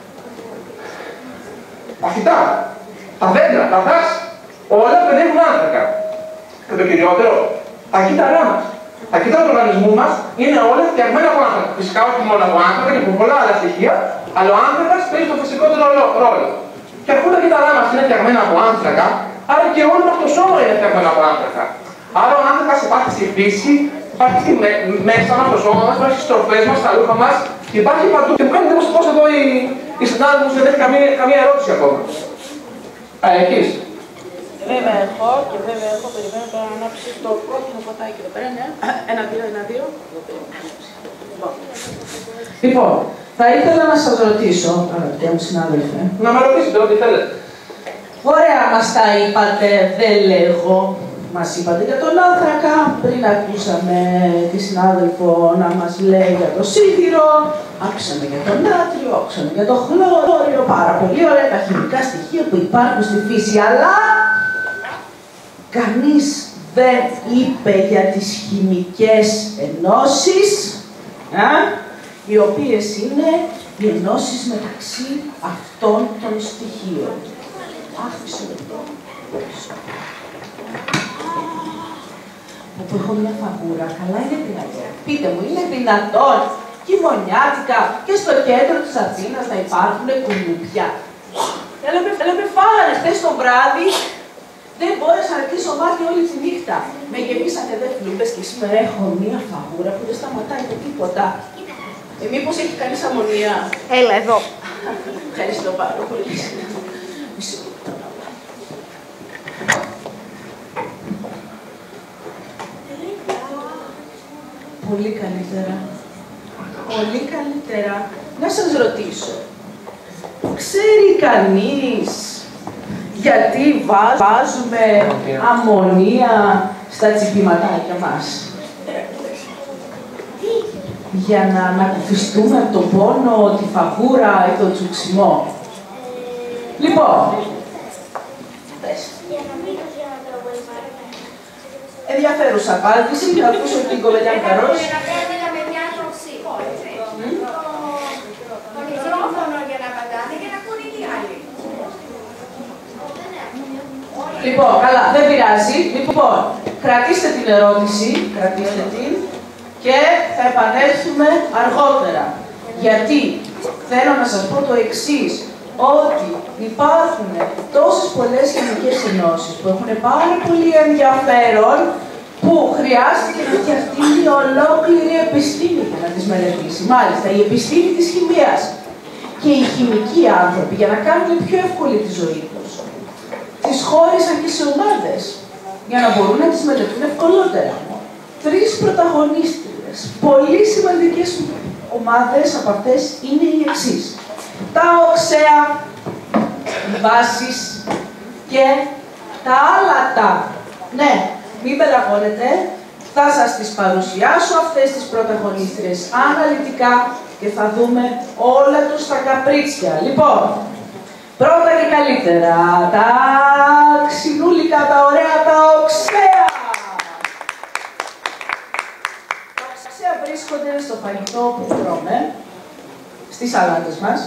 Τα φυτά, τα δέντρα, τα δάση, όλα περιέχουν άνθρακα. Και το κυριότερο, τα κύτταρά μας. Τα κύτταρα του οργανισμού μας είναι όλα φτιαγμένα από άνθρακα. Φυσικά όχι μόνο από άνθρακα και από πολλά άλλα στοιχεία, αλλά ο άνθρακας παίζει το φυσικότερο ρόλο. Και αφού τα κύτταρά μας είναι φτιαγμένα από άνθρακα, άρα και όλο μας το σώμα είναι φτιαγμένο από άνθρακα. Άρα ο άνθρακας υπάρχει στη φύση, υπάρχει μέσα μας, στο σώμα μας, υπάρχει στις τροφές μας, στα ρούχα μας, υπάρχει παντού. Και μου κάνει εντύπωση πως εδώ η συνάδελφος δεν έχει καμία ερώτηση ακόμα. Έχεις. Βέβαια έχω και βέβαια έχω, περιμένω τώρα να ανάψει το κόκκινο ποτάκι εδώ πέρα, ναι. 1-2, 1-2. Λοιπόν, θα ήθελα να σας ρωτήσω, αγαπητέ μου συνάδελφε. Να με ρωτήσετε ό,τι θέλετε. Ωραία, μας τα είπατε, δεν λέγω. Μας είπατε για τον άνθρακα, πριν ακούσαμε τη συνάδελφο να μας λέει για το σίδηρο, άκουσαμε για το νάτριο, άκουσαμε για το χλώριο, πάρα πολύ ωραία τα χημικά στοιχεία που υπάρχουν στη φύση, αλλά κανείς δεν είπε για τις χημικές ενώσεις, οι οποίες είναι οι ενώσεις μεταξύ αυτών των στοιχείων. Άφησε εδώ. Όπου έχω μια φαγούρα, καλά είναι δυνατόν. Πείτε μου, είναι δυνατόν χειμωνιάτικα και στο κέντρο της Αθήνας να υπάρχουν κουνουπιά. Έλεπε φάγανε χθες το βράδυ, δεν μπόρεσα να κλείσω μάτι όλη τη νύχτα. Με γεμίσανε δε φλούμπες και σήμερα έχω μία φαγούρα που δεν σταματάει το τίποτα. Μήπως έχει κανείς αμμονία? Έλα εδώ. Ευχαριστώ πάρα πολύ. Πολύ καλύτερα. Πολύ καλύτερα. Να σας ρωτήσω. Ξέρει κανείς γιατί βάζουμε αμμονία στα τσιπηματάκια μας? Για να ανακουφιστούμε από τον πόνο, τη φαγούρα ή τον τσουξιμό. Λοιπόν, ενδιαφέρουσα απάντηση, να ακούσω την κοπελιά Καρός. Το μικρόφωνο για να πατάνε και να ακούνε οι άλλοι. Λοιπόν, καλά, δεν πειράζει. Λοιπόν, κρατήστε την ερώτηση, κρατήστε την και θα επανέλθουμε αργότερα. Γιατί θέλω να σας πω το εξής, ότι υπάρχουν τόσες πολλές χημικές ενώσεις που έχουν πάρα πολύ ενδιαφέρον που χρειάστηκε να φτιαχτεί μια ολόκληρη επιστήμη για να τις μελετήσει. Μάλιστα, η επιστήμη της χημίας και οι χημικοί άνθρωποι για να κάνουν πιο εύκολη τη ζωή τους. Τις χώρισαν και σε ομάδες για να μπορούν να τις μελετούν ευκολότερα. 3 πρωταγωνίστριες, πολύ σημαντικές ομάδες από αυτές είναι οι εξής. Τα οξέα, οι βάσεις και τα άλατα. Ναι, μην πελαγώνετε, θα σας τις παρουσιάσω αυτές τις πρωταγωνίστριες αναλυτικά και θα δούμε όλα τους τα καπρίτσια. Λοιπόν, πρώτα και καλύτερα, τα ξινούλικα, τα ωραία, τα οξέα. Τα οξέα βρίσκονται στο φαγητό που τρώμε, στις σαλάτες μας.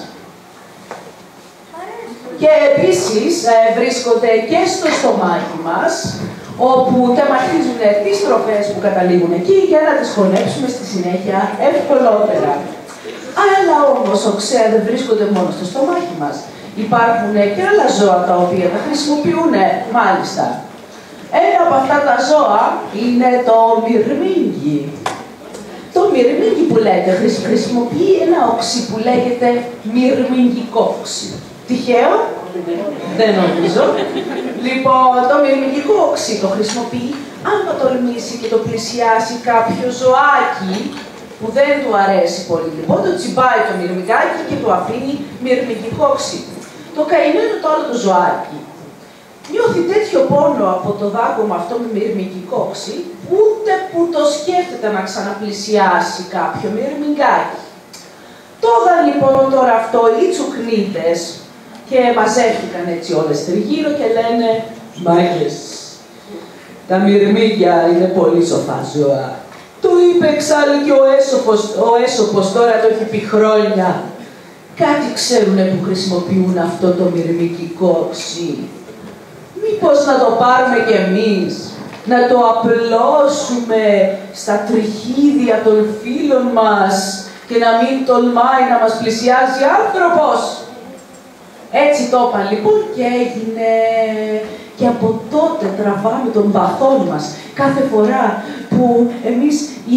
Και επίσης βρίσκονται και στο στομάχι μας, όπου τεμαχίζουν τις τροφές που καταλήγουν εκεί για να τις χωνέψουμε στη συνέχεια ευκολότερα. Αλλά όμως οξέα δεν βρίσκονται μόνο στο στομάχι μας. Υπάρχουν και άλλα ζώα τα οποία τα χρησιμοποιούν, μάλιστα. Ένα από αυτά τα ζώα είναι το μυρμήγκι. Το μυρμήγκι που λέτε χρησιμοποιεί ένα οξύ που λέγεται μυρμηγκικό οξύ. Τυχαίο? Δεν νομίζω. Λοιπόν, το μυρμηγκικό οξύ το χρησιμοποιεί αν το τολμήσει και το πλησιάσει κάποιο ζωάκι που δεν του αρέσει πολύ. Λοιπόν, το τσιμπάει το μυρμηγκάκι και του αφήνει μυρμηγκικό οξύ. Το καημένο τώρα το ζωάκι νιώθει τέτοιο πόνο από το δάκωμα αυτό με μυρμηγκικό οξύ, ούτε που το σκέφτεται να ξαναπλησιάσει κάποιο μυρμηγκάκι. Το είδαν λοιπόν τώρα αυτό οι τσουκνίτες και μαζεύτηκαν έτσι όλες τριγύρω και λένε «Μάγκες, τα μυρμήγκια είναι πολύ σοφά ζώα. Το είπε εξάλλου και ο έσωπος τώρα το έχει πει χρόνια. Κάτι ξέρουνε που χρησιμοποιούν αυτό το μυρμηγκικό οξύ. Μήπως να το πάρουμε κι εμείς, να το απλώσουμε στα τριχίδια των φίλων μας και να μην τολμάει να μας πλησιάζει άνθρωπος». Έτσι το είπαν λοιπόν και έγινε. Και από τότε τραβάμε τον παθόν μας. Κάθε φορά που εμείς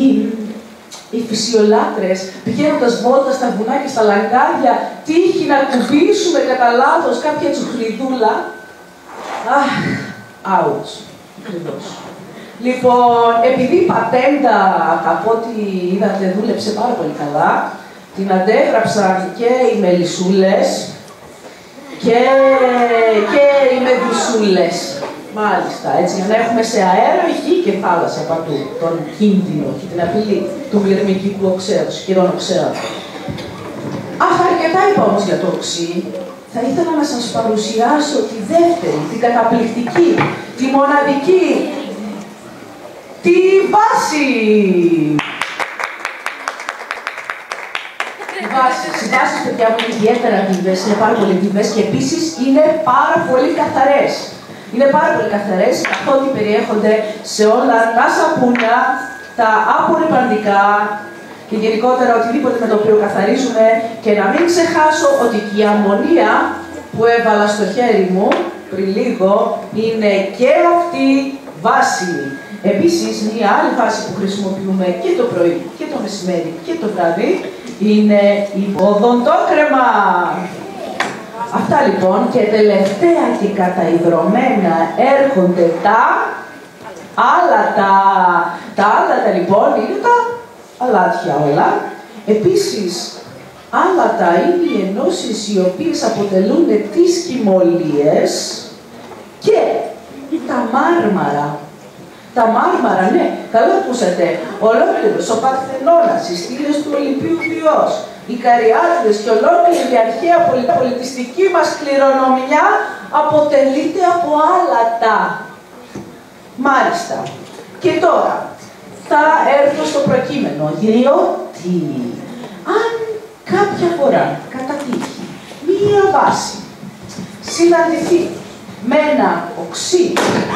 οι φυσιολάτρες πηγαίνοντας βόλτα στα βουνά και στα λαγκάδια τύχει να κουμπίσουμε κατά λάθος κάποια τσουχνιδούλα. Αχ, ouch, ακριβώς. Λοιπόν, επειδή η πατέντα, από ό,τι είδατε, δούλεψε πάρα πολύ καλά, την αντέγραψαν και οι μελισσούλες και οι μεδουσούλες. Μάλιστα, έτσι, για να έχουμε σε αέρα, γη και θάλασσα παντού τον κίνδυνο και την απειλή του μυρμηγκικού οξέως, σχεδόν οξέων. Αχ, αρκετά είπα όμως για το οξύ. Θα ήθελα να σας παρουσιάσω τη δεύτερη, την καταπληκτική, τη μοναδική, τη βάση. Οι βάσεις, παιδιά μου, είναι ιδιαίτερα βίβες, είναι πάρα πολύ βίβες και επίσης είναι πάρα πολύ καθαρές. Είναι πάρα πολύ καθαρές, καθότι περιέχονται σε όλα τα σαπούνια, τα απορρυπαντικά και γενικότερα οτιδήποτε με το οποίο καθαρίζουμε. Και να μην ξεχάσω ότι και η αμμονία που έβαλα στο χέρι μου πριν λίγο είναι και αυτή βάσιμη. Επίσης, μία άλλη βάση που χρησιμοποιούμε και το πρωί και το μεσημέρι και το βράδυ είναι η οδοντόκρεμα. Αυτά λοιπόν, και τελευταία και καταϊδρωμένα έρχονται τα άλατα. Τα άλατα λοιπόν είναι τα αλάτια όλα. Επίσης, άλατα είναι οι ενώσεις οι οποίες αποτελούν τις κυμολίες και τα μάρμαρα. Τα μάρμαρα, ναι, καλά ακούσατε. Ολόκληρος ο Παρθενώνας, οι στήλες του Ολυμπίου Διός, οι Καριάτιδες και ολόκληρη η αρχαία πολιτιστική μας κληρονομιά αποτελείται από άλατα. Μάλιστα. Και τώρα θα έρθω στο προκείμενο, διότι αν κάποια φορά κατά τύχη μία βάση συναντηθεί με ένα οξύ,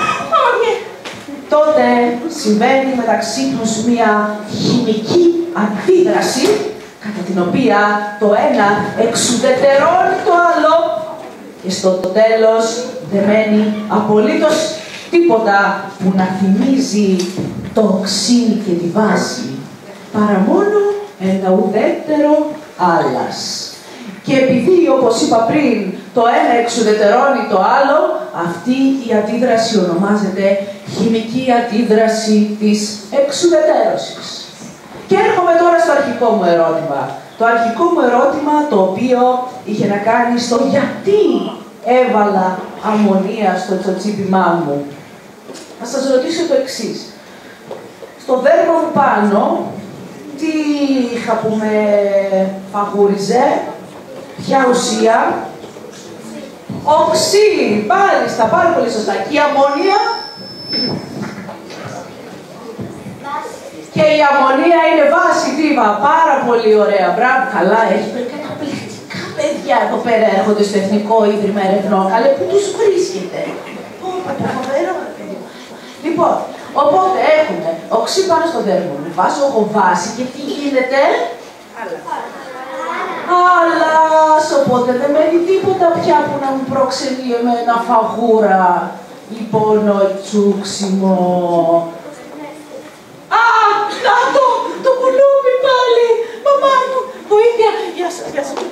τότε συμβαίνει μεταξύ τους μία χημική αντίδραση, κατά την οποία το ένα εξουδετερώνει το άλλο και στο τέλος δεν μένει απολύτως τίποτα που να θυμίζει το οξύνη και τη βάση, παρά μόνο ένα ουδέτερο άλας. Και επειδή, όπως είπα πριν, το ένα εξουδετερώνει το άλλο, αυτή η αντίδραση ονομάζεται χημική αντίδραση της εξουδετερώσης. Και έρχομαι τώρα στο αρχικό μου ερώτημα. Το αρχικό μου ερώτημα, το οποίο είχε να κάνει στο γιατί έβαλα αμμονία στο τσοτσίπημά μου. Θα σας ρωτήσω το εξής. Στο δέρμα μου πάνω, τι είχα που με φαγούριζε, ποια ουσία? Οξύ, μάλιστα, πάρα πολύ σωστά. Και η αμμονία? Και η αμμονία είναι βάση, τι είπα, πάρα πολύ ωραία. Μπράβο, καλά, έχει καταπληκτικά παιδιά εδώ πέρα έρχονται στο Εθνικό Ίδρυμα Ερευνών. Αλλά πού τους βρίσκεται? Φοβερό. Λοιπόν, οπότε έχουμε οξύ πάνω στο δέρμα μου, βάζω εγώ βάση και τι γίνεται? Άλλας, οπότε δεν μένει τίποτα πια που να μου προξενεί εμένα φαγούρα ή πόνο ή τσούξιμο. Α, να το κουλούπι πάλι, μαμά μου, βοήθεια. Γεια σας, γεια σας.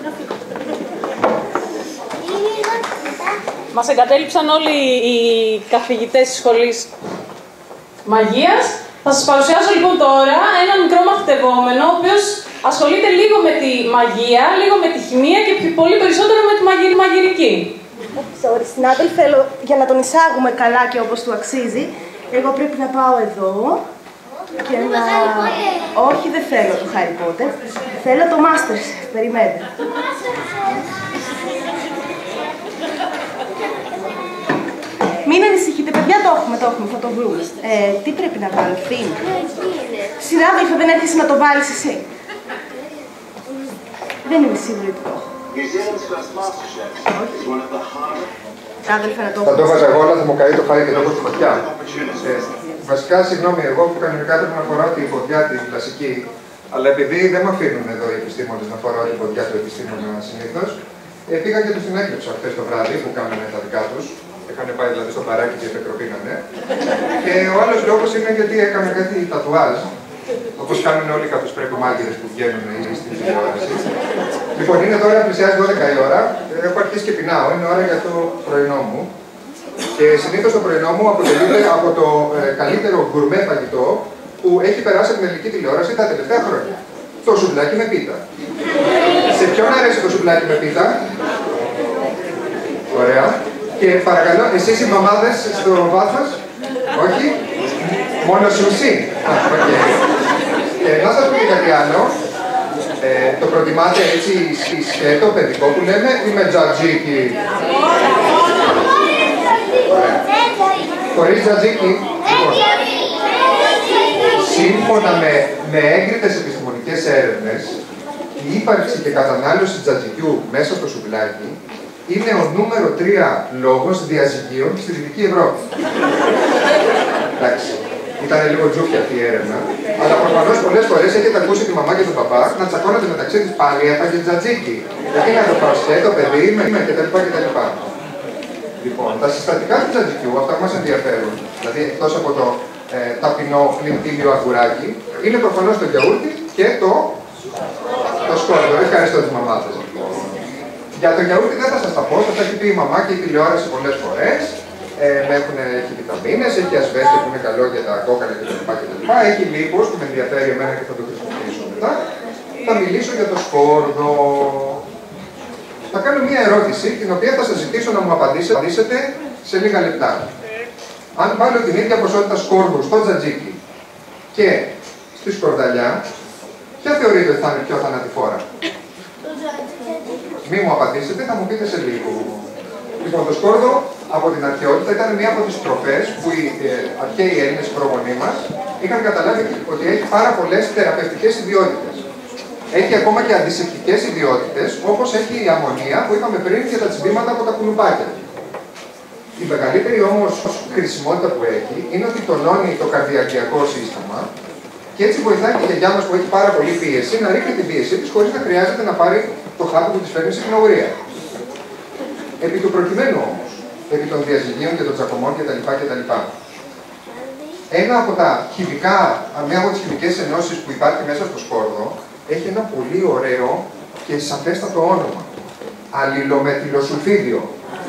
Μας εγκατέλειψαν όλοι οι καθηγητές της σχολής μαγείας. Θα σας παρουσιάσω λοιπόν τώρα έναν μικρό μαθητευόμενο, ο οποίος ασχολείται λίγο με τη μαγεία, λίγο με τη χημεία και πολύ περισσότερο με τη μαγειρική. Sorry, συνάδελφε, για να τον εισάγουμε καλά και όπως του αξίζει, εγώ πρέπει να πάω εδώ και να... Όχι, δεν θέλω το Harry Potter. Θέλω το Masters. Περιμένετε. Μην ανησυχείτε, παιδιά, το έχουμε, θα το βρούμε. Τι πρέπει να βάλω, theme? Συνάδελφε, δεν έρχεσαι να το βάλεις εσύ? Δεν είμαι σίγουρη ότι το έχω. Συνάδελφε, να το έχω. Θα το έβαζα εγώ, αλλά θα μου καεί το φάει και το έχω στη φωτιά. Βασικά, συγγνώμη, εγώ που κανονικά πρέπει να φοράω τη φωτιά τη κλασική, αλλά επειδή δεν με αφήνουν εδώ οι επιστήμονες να φοράω τη φωτιά του επιστήμονα συνήθως, πήγα και τους την έκλεψα χθες το βράδυ που κάνανε τα δικά τους. Είχαν πάει δηλαδή στο παράκι και επεκροπήνανε. Και ο άλλος λόγος είναι γιατί έκανα κάτι τατουάζ. Όπως κάνουν όλοι κάποιους πρέπει μάγκυρες που βγαίνουν στην τηλεόραση. Λοιπόν, είναι τώρα, πλησιάζει 12 η ώρα. Έχω αρχίσει και πεινάω. Είναι ώρα για το πρωινό μου. Και συνήθως το πρωινό μου αποτελείται από το καλύτερο γκουρμέ φαγητό που έχει περάσει από την ελληνική τηλεόραση τα τελευταία χρόνια. Το σουβλάκι με πίτα. Σε ποιον αρέσει το σουβλάκι με πίτα? Ωραία. Και παρακαλώ, εσείς οι μαμάδες στο βάθος? Όχι? Μόνο σουσί? Να σας πω και κάτι άλλο. Το προτιμάτε έτσι σκέτο παιδικό που λέμε ή με τζατζίκι? Χωρίς τζατζίκι? Σύμφωνα με έγκριτες επιστημονικές έρευνες, η ύπαρξη και κατανάλωση τζατζικιού μέσα στο σουβλάκι είναι ο νούμερο 3 λόγος διαζυγίων στη Δυτική Ευρώπη. Εντάξει. Ήταν λίγο τζούφια αυτή η έρευνα. Αλλά προφανώς πολλές φορές έχετε ακούσει τη μαμά και τον παπά να τσακώνονται μεταξύ της πάλι, έφαγε τζατζίκι. Γιατί να το φας και το παιδί με κτλ. Λοιπόν, τα συστατικά του τζατζικιού, αυτά που μας ενδιαφέρουν, δηλαδή εκτός από το ταπεινό πλυντήλιο αγκουράκι, είναι προφανώς το γιαούρτι και το σκόρδο. Ευχαριστώ τις μαμάδες. Για το γιαούρτι δεν θα σας τα πω, θα τα έχει πει η μαμά και η τηλεόραση πολλές φορές. Έχει βιταμίνες, έχει ασβέστιο που είναι καλό για τα κόκκαλα κτλ. Έχει λίπος που με ενδιαφέρει εμένα και θα το χρησιμοποιήσω μετά. Θα μιλήσω για το σκόρδο. Θα κάνω μία ερώτηση, την οποία θα σας ζητήσω να μου απαντήσετε σε λίγα λεπτά. Αν βάλω την ίδια ποσότητα σκόρδου στο τζατζίκι και στη σκορδαλιά, ποια θεωρείτε ότι θα είναι πιο θανατηφόρα? Μη μου απαντήσετε, θα μου πείτε σε λίγο. Λοιπόν, το σκόρδο από την αρχαιότητα ήταν μία από τις τροφές που οι αρχαίοι Έλληνες προγονείς μας είχαν καταλάβει ότι έχει πάρα πολλές θεραπευτικές ιδιότητες. Έχει ακόμα και αντισηπτικές ιδιότητες, όπως έχει η αμμονία που είπαμε πριν για τα τσιμπήματα από τα κουνουπάκια. Η μεγαλύτερη όμως χρησιμότητα που έχει είναι ότι τονώνει το καρδιακιακό σύστημα και έτσι βοηθάει τη γιαγιά μας που έχει πάρα πολύ πίεση να ρίχνει την πίεση της χωρίς να χρειάζεται να πάρει το χάπι που της φέρνει στην ουρία. Επί του προκειμένου όμως, επί των διαζυγίων και των τσακωμών κτλ. Ένα από τα μία από τις χημικές ενώσεις που υπάρχει μέσα στο σκόρδο έχει ένα πολύ ωραίο και σαφέστατο όνομα. Αλληλομεθυλοσουλφίδιο.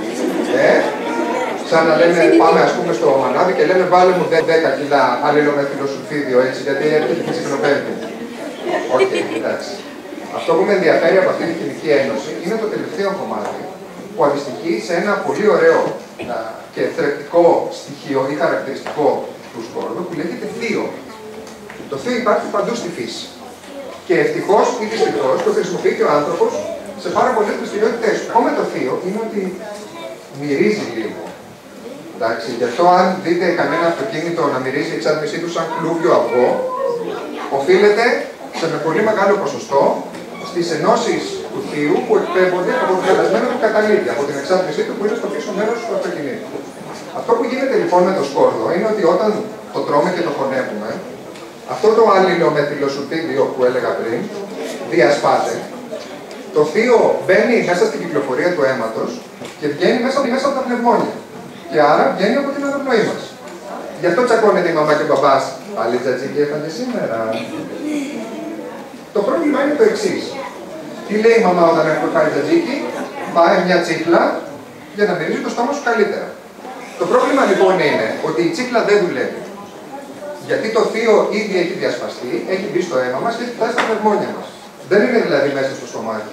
Σαν να λέμε, πάμε ας πούμε στο μανάδι και λέμε βάλε μου 10 κιλά αλληλομεθυλοσουλφίδιο έτσι, γιατί έρχεται και συχνοπέμπτη. Όχι, εντάξει. Αυτό που με ενδιαφέρει από αυτή τη χημική ένωση είναι το τελευταίο κομμάτι που αντιστοιχεί σε ένα πολύ ωραίο και θρεπτικό στοιχείο ή χαρακτηριστικό του σκόρδου που λέγεται θείο. Το θείο υπάρχει παντού στη φύση. Και ευτυχώς ή δυστυχώς το χρησιμοποιεί και ο άνθρωπος σε πάρα πολλές δραστηριότητες του. Το με το θείο είναι ότι μυρίζει λίγο. Εντάξει, γι' αυτό αν δείτε κανένα αυτοκίνητο να μυρίζει η εξάτμισή του σαν κλούβιο αυγό, οφείλεται σε με πολύ μεγάλο ποσοστό στις ενώσεις του θείου που εκπέμπονται από το καλασμένο του καταλήτη, από την εξάτμισή του που είναι στο πίσω μέρος του αυτοκινήτου. Αυτό που γίνεται λοιπόν με το σκόρδο είναι ότι όταν το τρώμε και το χωνεύουμε, αυτό το αλληλομεθυλοσουλφίδιο που έλεγα πριν διασπάται. Το θείο μπαίνει μέσα στην κυκλοφορία του αίματος και βγαίνει μέσα από τα πνευμόνια. Και άρα βγαίνει από την αναπνοή μας. Γι' αυτό τσακώνεται η μαμά και ο μπαμπάς. Πάλι τζατζίκι έφαγε σήμερα. Το πρόβλημα είναι το εξής. Τι λέει η μαμά όταν έχει φάει τζατζίκι? Πάει μια τσίχλα για να μυρίζει το στόμα σου καλύτερα. Το πρόβλημα λοιπόν είναι ότι η τσίχλα δεν δουλεύει. Γιατί το θείο ήδη έχει διασπαστεί, έχει μπει στο αίμα μας και έχει φτάσει στα πνευμόνια μας. Δεν είναι δηλαδή μέσα στο στομάχι.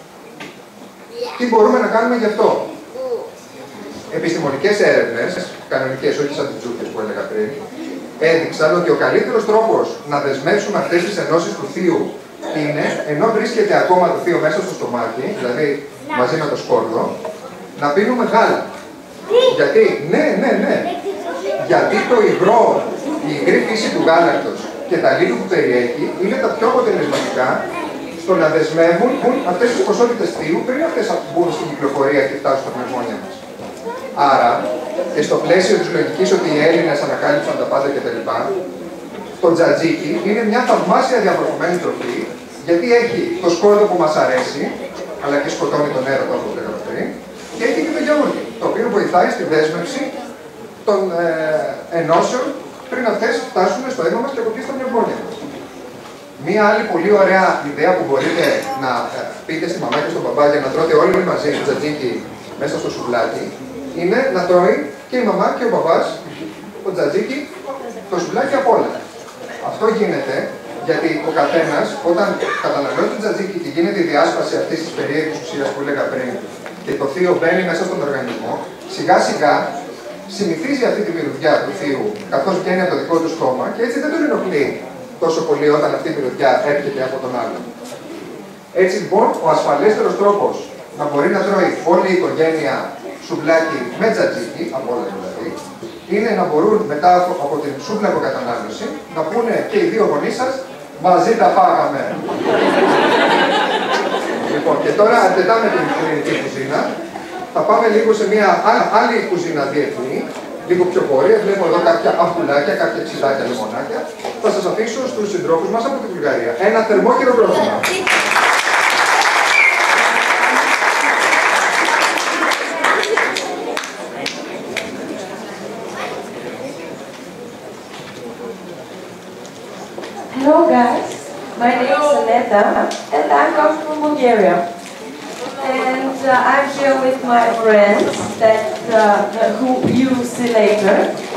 Τι μπορούμε να κάνουμε γι' αυτό? Επιστημονικές έρευνες, κανονικές, όχι σαν τις τζούκες που έλεγα πριν, έδειξαν ότι ο καλύτερος τρόπος να δεσμεύσουμε αυτές τις ενώσεις του θείου είναι, ενώ βρίσκεται ακόμα το θείο μέσα στο στομάχι, δηλαδή μαζί με το σκόρδο, να πίνουμε γάλα. Γιατί, ναι. Γιατί το υγρό, η υγρή φύση του γάλακτος και τα λίγα που περιέχει είναι τα πιο αποτελεσματικά στο να δεσμεύουν αυτές τις ποσότητες θείου πριν αυτές μπουν στην κυκλοφορία και φτάσουν στα πνευμόνια μας. Άρα, και στο πλαίσιο της λογικής ότι οι Έλληνες ανακάλυψαν τα πάντα κτλ., το τζατζίκι είναι μια θαυμάσια διαμορφωμένη τροφή, γιατί έχει το σκόρδο που μας αρέσει, αλλά και σκοτώνει τον έρωτα όπως λέγαμε πριν, και έχει και το γιαούρτι, το οποίο βοηθάει στη δέσμευση των ενώσεων πριν αυτές φτάσουν στο αίμα μας και από εκεί στα πνευμόνια μας. Μία άλλη πολύ ωραία ιδέα που μπορείτε να πείτε στη μαμά και στον παπά για να τρώτε όλοι μαζί το τζατζίκι μέσα στο σουβλάκι, είναι να τρώει και η μαμά και ο παπάς το τζατζίκι, το σουβλάκι απ' όλα. Αυτό γίνεται γιατί ο καθένας όταν καταναλώνει το τζατζίκι και γίνεται η διάσπαση αυτής της περίεργης ουσίας που έλεγα πριν και το θείο μπαίνει μέσα στον οργανισμό, σιγά σιγά συνηθίζει αυτή τη μυρωδιά του θείου καθώς βγαίνει από το δικό του στόμα και έτσι δεν τον ενοχλεί τόσο πολύ όταν αυτή η μυρωδιά έρχεται από τον άλλον. Έτσι λοιπόν ο ασφαλέστερος τρόπος να μπορεί να τρώει όλη η οικογένεια σουβλάκι με τζατζίκι, από όλα δηλαδή, είναι να μπορούν μετά από την σούβλακο-κατανάλωση να πούνε και οι δύο γονείς σας μαζί τα φάγαμε. Λοιπόν, και τώρα αντετάμε την ελληνική κουζίνα. Θα πάμε λίγο σε μια άλλη κουζίνα διεθνή, λίγο πιο πορεία. Βλέπω εδώ κάποια αυγουλάκια, κάποια ξυλάκια, λεμονάκια. Θα σας αφήσω στους συντρόφους μας από τη Βουλγαρία. Ένα θερμό χειροκρότημα. Hello guys, my name is Aneta and I come from Bulgaria. And I'm here with my friends who you see later.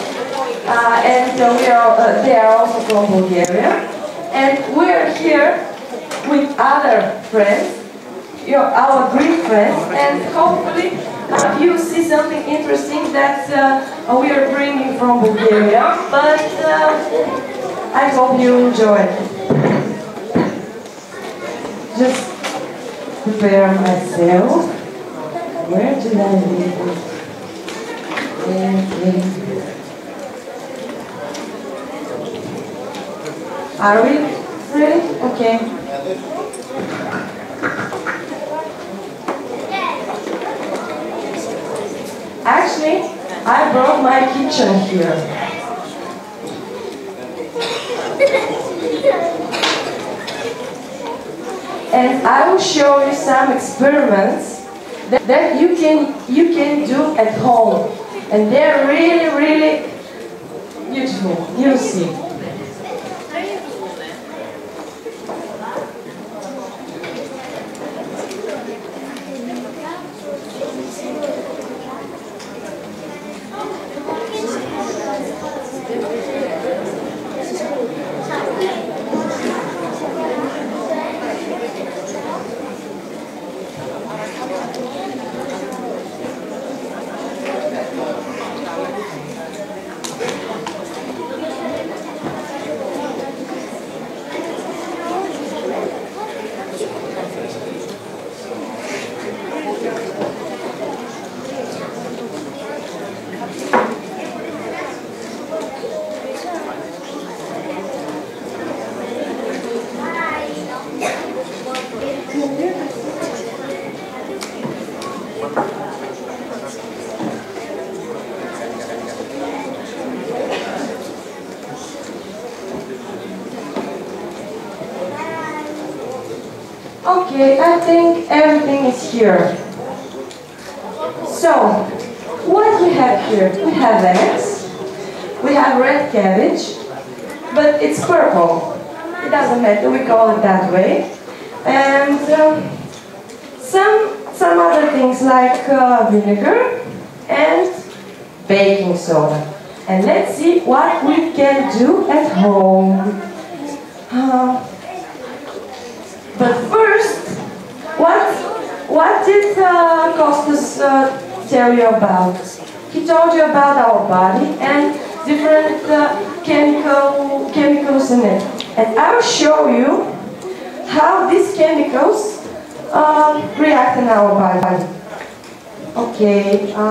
They are also from Bulgaria. And we're here with other friends, our Greek friends, and hopefully you see something interesting that we are bringing from Bulgaria. But I hope you enjoy it. Just prepare myself. Where did I leave it? Okay. Are we ready? Okay. Actually, I brought my kitchen here. And I will show you some experiments that you can do at home. And they're really, really beautiful. You'll see. Okay, I think everything is here. So, what we have here? We have eggs, we have red cabbage, but it's purple. It doesn't matter, we call it that way. And some other things like vinegar and baking soda. And let's see what we can do at home. But first, what did Kostas tell you about? He told you about our body and different chemicals in it. And I'll show you how these chemicals react in our body. Okay.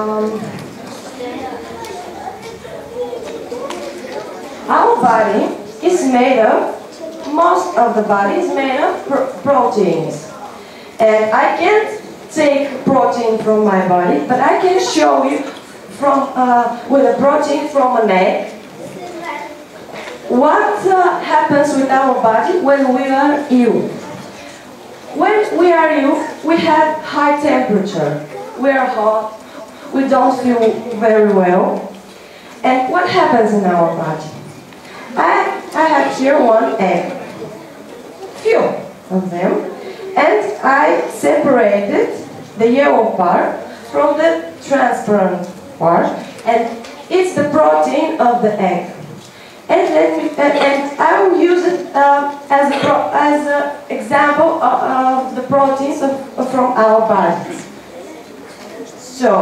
Our body is made of, most of the body is made of proteins. And I can't take protein from my body, but I can show you with a protein from an egg what happens with our body when we are ill. When we are ill, we have high temperature. We are hot, we don't feel very well. And what happens in our body? I have here one egg, few of them, and I separated the yellow part from the transparent part, and it's the protein of the egg. And I will use it as an example of the proteins from our bodies. So,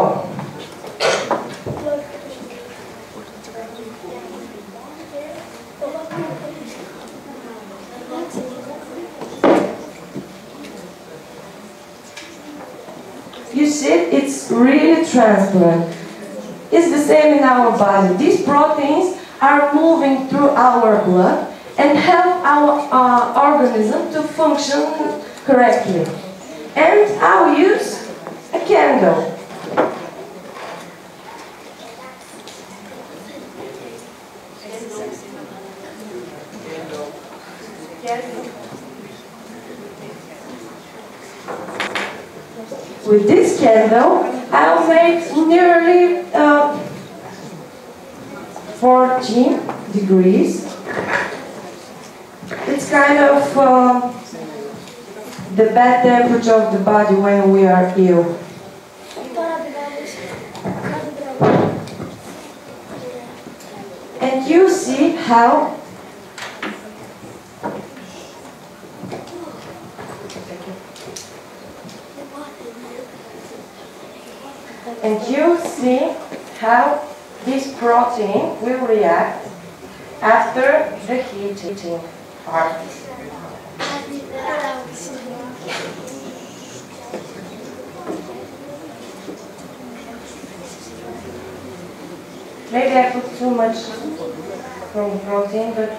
you see, it's really transparent. It's the same in our body. These proteins are moving through our blood and help our organism to function correctly. And I'll use a candle. with this candle, I'll make nearly 14 degrees. It's kind of the bad temperature of the body when we are ill. And you see how this protein will react after the heating part. Maybe I put too much from the protein, but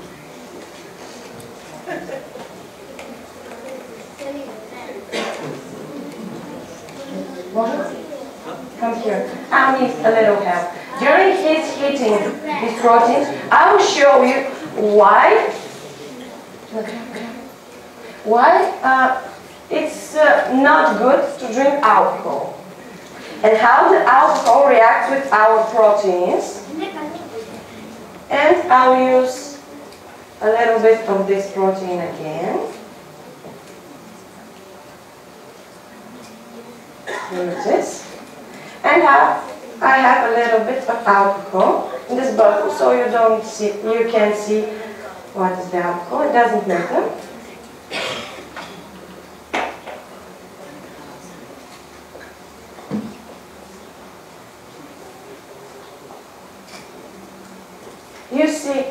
come here. I need a little help. During heating these proteins, I will show you why it's not good to drink alcohol, and how the alcohol reacts with our proteins. And I'll use a little bit of this protein again. Here it is. And I have a little bit of alcohol in this bottle, so you can see what is the alcohol. It doesn't matter. You see,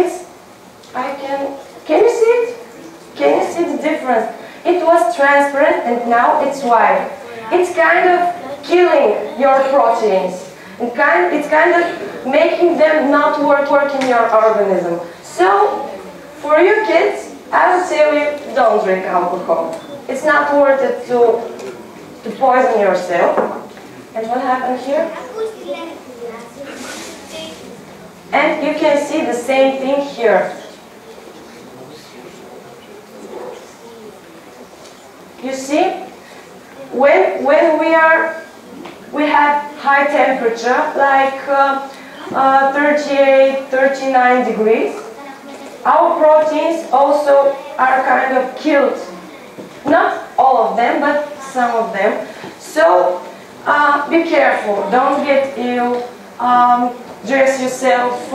can you see it? Can you see the difference? It was transparent and now it's white. It's kind of killing your proteins. It's kind of making them not work in your organism. So, for you kids, I would tell you, don't drink alcohol. It's not worth it to poison yourself. And what happened here? And you can see the same thing here. You see, when we have high temperature, like 38, 39 degrees, our proteins also are kind of killed. Not all of them, but some of them. So be careful, don't get ill. Dress yourself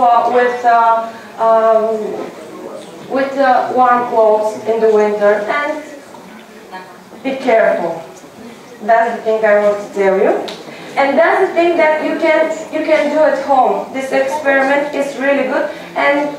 with warm clothes in the winter, and be careful. That's the thing I want to tell you. And that's the thing that you can do at home. This experiment is really good, and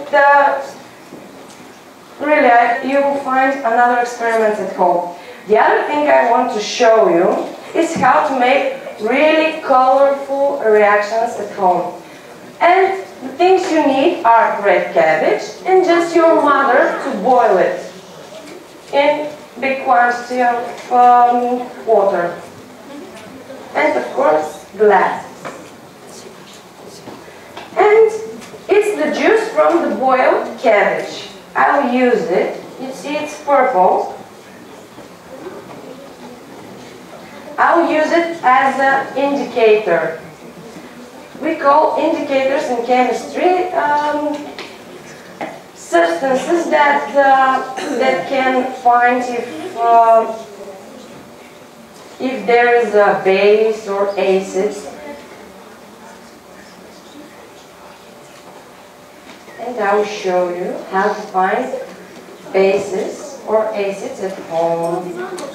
really you will find another experiment at home. The other thing I want to show you is how to make really colorful reactions at home. And the things you need are red cabbage and just your mother to boil it in big quantity of water. And of course, glass. And it's the juice from the boiled cabbage. I'll use it. You see it's purple. I'll use it as an indicator. We call indicators in chemistry substances that can find if there is a base or acid. And I will show you how to find bases or acids at home.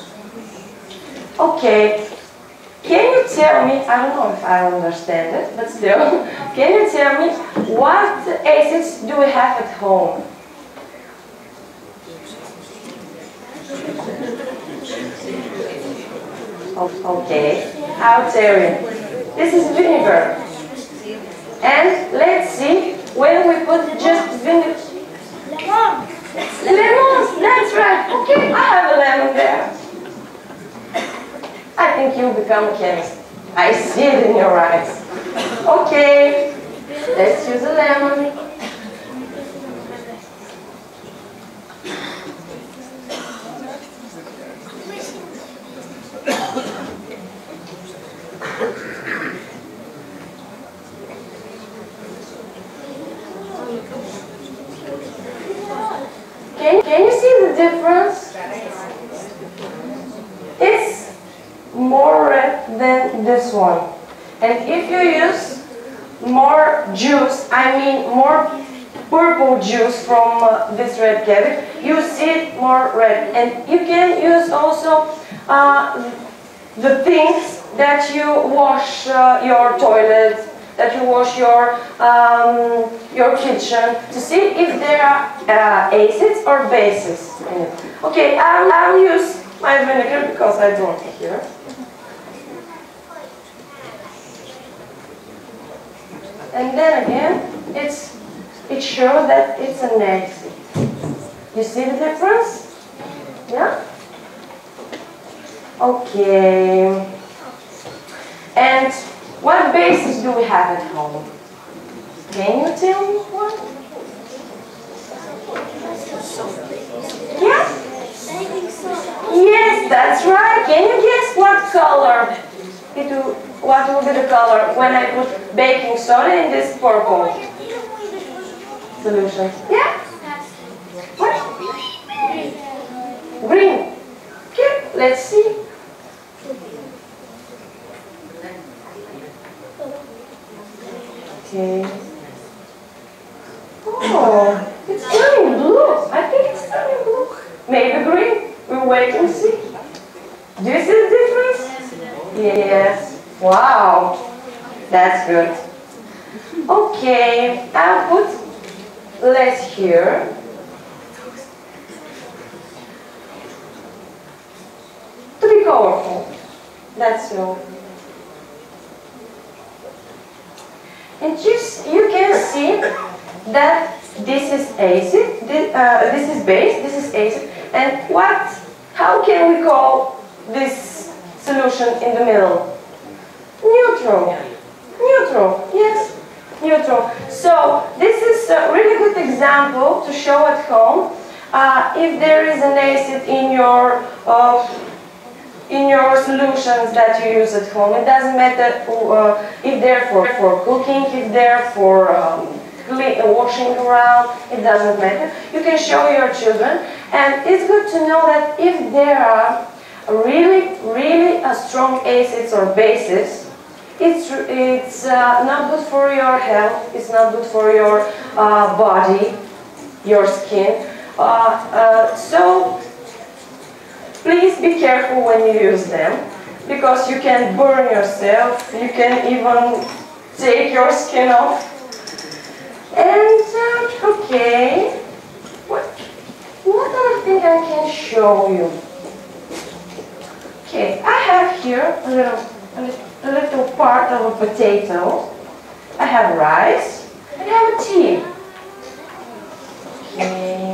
Okay. Can you tell me, I don't know if I understand it, but still, can you tell me what acids do we have at home? Okay, I'll tell you. This is vinegar. And let's see, when we put just vinegar. Lemons, that's right. Okay, I have a lemon there. I think you'll become a chemist. I see it in your eyes. Okay, let's use a lemon. this one. And if you use more juice, I mean more purple juice from this red cabbage, you see it more red. And you can use also the things that you wash your toilet, that you wash your kitchen, to see if there are acids or bases in it. Okay, I'll use my vinegar because I don't have here. And then again, it shows that it's an acid. You see the difference? Yeah? Okay. And what bases do we have at home? Can you tell me what? Yeah? Yes, that's right. Can you guess what color? What will be the color when I put baking soda in this purple solution? Yeah? What? Green. Okay, let's see. Okay. Oh, it's turning blue. I think it's turning blue. Maybe green. We'll wait and see. Do you see the difference? Yes. Wow. That's good. Okay. I'll put less here. To be colorful. That's all. And you can see that this is acid, this is base, this is acid. And how can we call this solution in the middle? Neutral. Neutral, yes, neutral. So this is a really good example to show at home if there is an acid in your solutions that you use at home. It doesn't matter if they're for cooking, if they're for washing around, it doesn't matter. You can show your children, and it's good to know that if there are really strong acids or bases, it's not good for your health, it's not good for your body, your skin. So please be careful when you use them, because you can burn yourself, you can even take your skin off. And, okay, what other thing I can show you? Okay, I have here a little part of a potato. I have rice, I have a tea. Okay.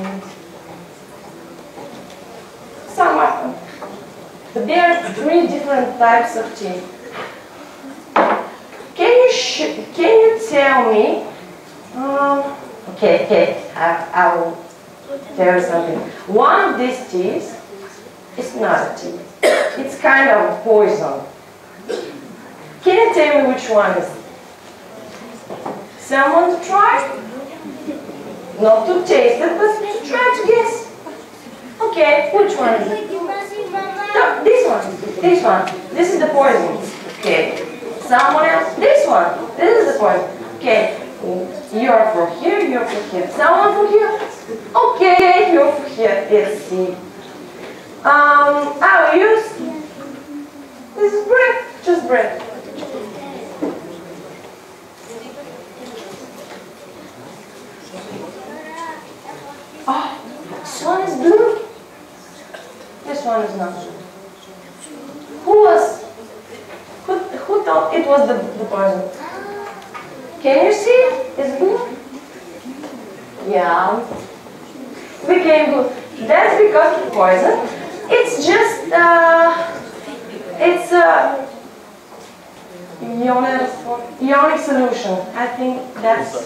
But there are 3 different types of tea. Can you tell me? Okay, I will tell you something. One of these teas is not a tea. It's kind of poison. Can you tell me which one is it? Someone to try? Not to taste it, but to try to guess. Okay, which one is it? No, this one. This is the poison. Okay. Someone else? This one. This is the poison. Okay. You're for here, you're for here. Someone for here? Okay, you're for here. Let's see. I'll use... This is bread. Just bread. Oh, this one is blue. This one is not blue. Who thought it was the poison? Can you see? It's blue? Yeah. It became blue. That's because of poison. It's just, it's a ionic solution. I think that's,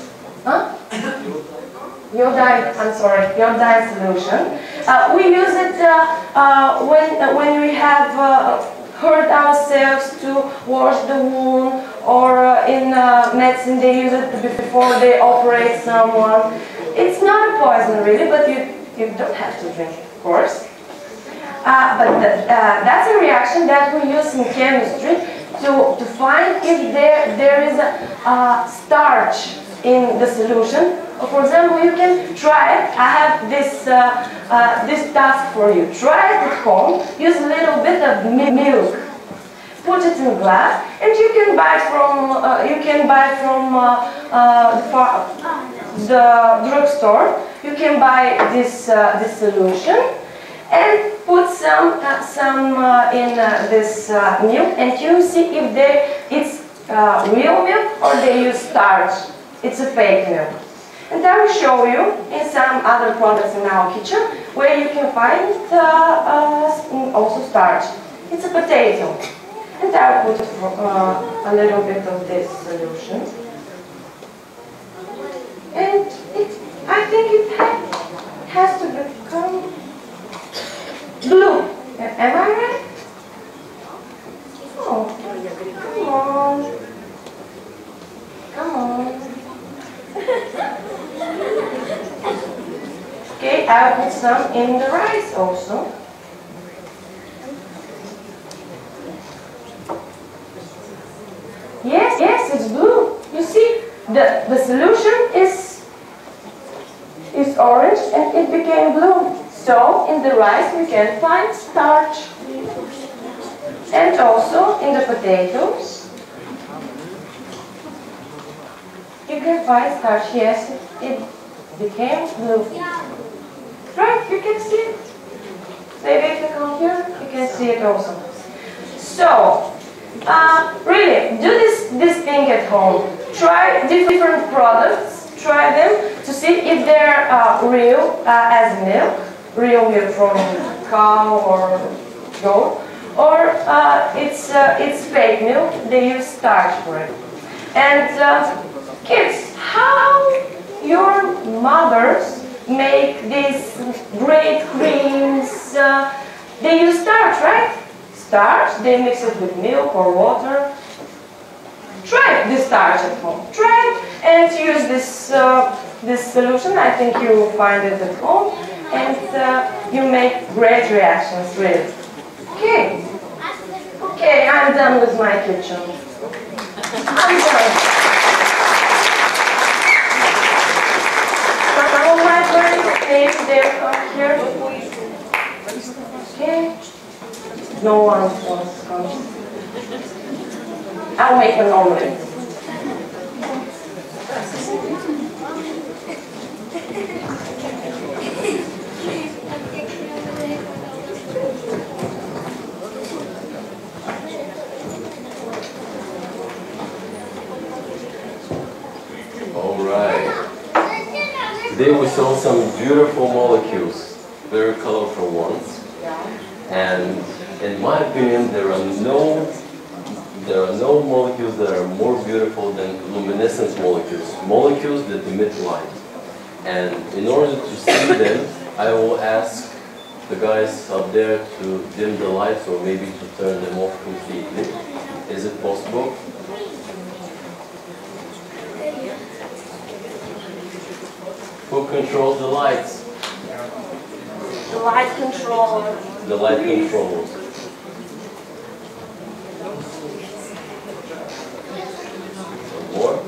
iodide, I'm sorry, iodide solution. We use it when we have hurt ourselves to wash the wound, or in medicine they use it before they operate someone. It's not a poison really, but you don't have to drink it, of course. But that's a reaction that we use in chemistry to find if there is a starch in the solution. For example, you can try it. I have this task for you. Try it at home. Use a little bit of milk. Put it in glass, and you can buy from the drugstore. You can buy this solution and put some in this milk, and you see if it's real milk or they use starch. It's a fake milk. And I will show you in some other products in our kitchen where you can find also starch. It's a potato. And I will put a little bit of this solution. And I think it has to become blue. Am I right? Oh, come on. Come on. Okay, I'll put some in the rice also. Yes, it's blue. You see, the solution is orange and it became blue. So in the rice we can find starch. And also in the potatoes you can find starch. Yes, it became blue. Right, you can see it. Maybe if you come here, you can see it also. So, really, do this thing at home. Try different products. Try them to see if they're real as milk, real milk from cow or goat, or it's fake milk. They use starch for it. And kids, how your mothers make these great creams? They use starch, right? Starch, they mix it with milk or water. Try this starch at home. Try it and use this solution. I think you will find it at home, and you make great reactions, really. Okay. Okay, I'm done with my kitchen. I'm done. All my friends, maybe they're here. Okay. No one wants to come. I'll make an omelet. All right. Today we saw some beautiful molecules, very colorful ones, and in my opinion, there are no molecules that are more beautiful than luminescent molecules, molecules that emit light. And in order to see them, I will ask the guys up there to dim the lights or maybe to turn them off completely. Is it possible? Who controls the lights? The light controller. The light controls. More?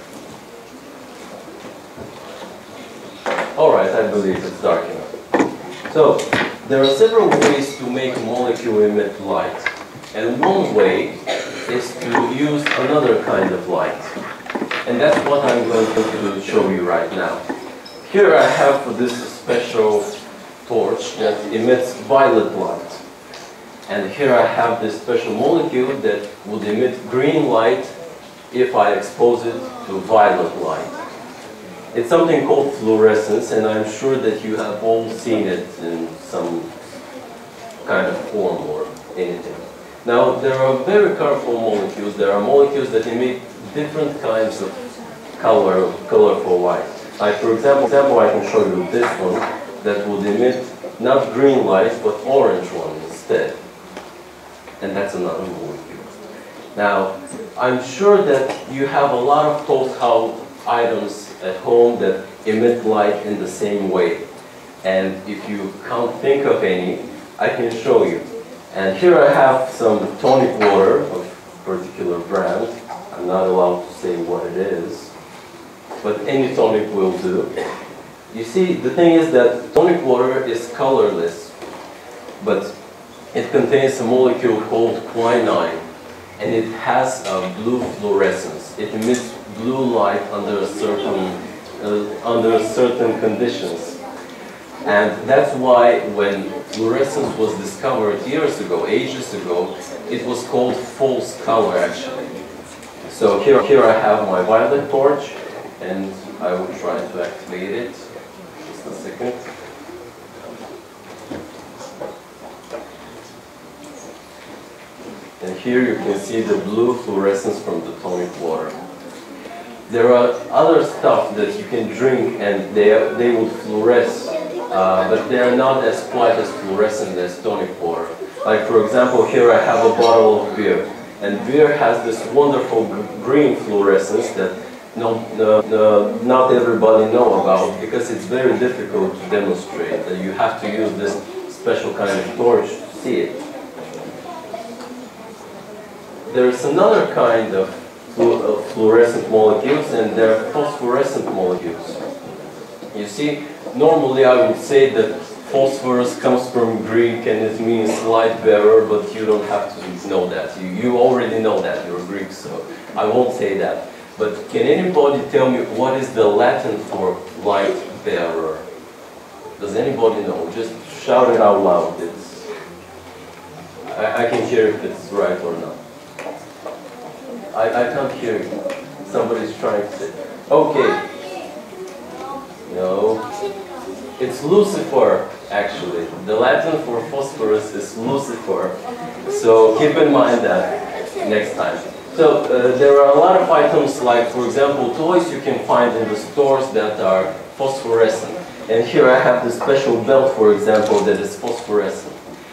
Alright, I believe it's dark enough. So, there are several ways to make a molecule emit light. And one way is to use another kind of light. And that's what I'm going to show you right now. Here I have this special torch that emits violet light. And here I have this special molecule that would emit green light if I expose it to violet light. It's something called fluorescence, and I'm sure that you have all seen it in some kind of form or anything. Now, there are very colorful molecules. There are molecules that emit different kinds of colorful light. Like, for example, I can show you this one that would emit not green light, but orange one instead. And that's another molecule. Now, I'm sure that you have a lot of household items at home that emit light in the same way. And if you can't think of any, I can show you. And here I have some tonic water of particular brand. I'm not allowed to say what it is, but any tonic will do. You see, the thing is that tonic water is colorless, but it contains a molecule called quinine, and it has a blue fluorescence. It emits blue light under certain conditions. And that's why when fluorescence was discovered years ago, ages ago, it was called false color actually. So here I have my violet torch, and I will try to activate it. Just a second. And here you can see the blue fluorescence from the tonic water. There are other stuff that you can drink and they will fluoresce, but they are not as quite as fluorescent as tonic water. Like for example, here I have a bottle of beer, and beer has this wonderful green fluorescence that not everybody know about, because it's very difficult to demonstrate. That you have to use this special kind of torch to see it. There's another kind of fluorescent molecules, and they're phosphorescent molecules. You see, normally I would say that phosphorus comes from Greek and it means light bearer, but you don't have to know that. You already know that, you're Greek, so I won't say that. But can anybody tell me what is the Latin for light bearer? Does anybody know? Just shout it out loud. I can hear if it's right or not. I can't hear you. Somebody's trying to say. Okay. No. It's Lucifer, actually. The Latin for phosphorus is Lucifer. So keep in mind that next time. So there are a lot of items like, for example, toys you can find in the stores that are phosphorescent. And here I have this special belt, for example, that is phosphorescent.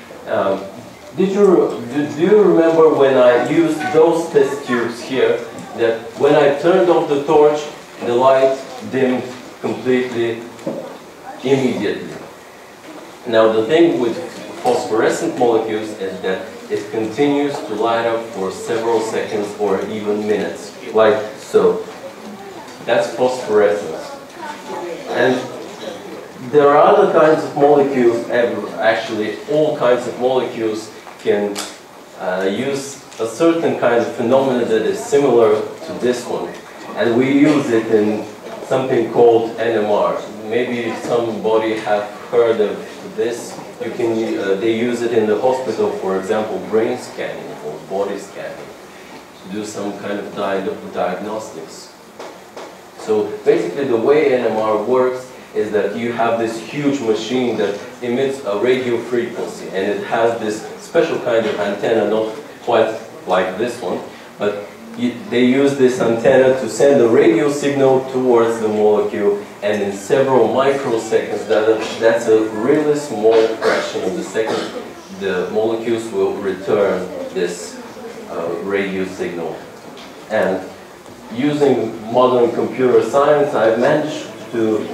Do you remember when I used those test tubes here, that when I turned off the torch, the light dimmed completely immediately? Now the thing with phosphorescent molecules is that it continues to light up for several seconds or even minutes, like so. That's phosphorescence. And there are other kinds of molecules, actually all kinds of molecules can use a certain kind of phenomenon that is similar to this one. And we use it in something called NMR. Maybe somebody have heard of this. They use it in the hospital, for example, brain scanning or body scanning, to do some kind of diagnostics. So basically the way NMR works is that you have this huge machine that emits a radio frequency, and it has this special kind of antenna, not quite like this one, but they use this antenna to send a radio signal towards the molecule, and in several microseconds, that's a really small fraction of the second, the molecules will return this radio signal. And using modern computer science, I've managed to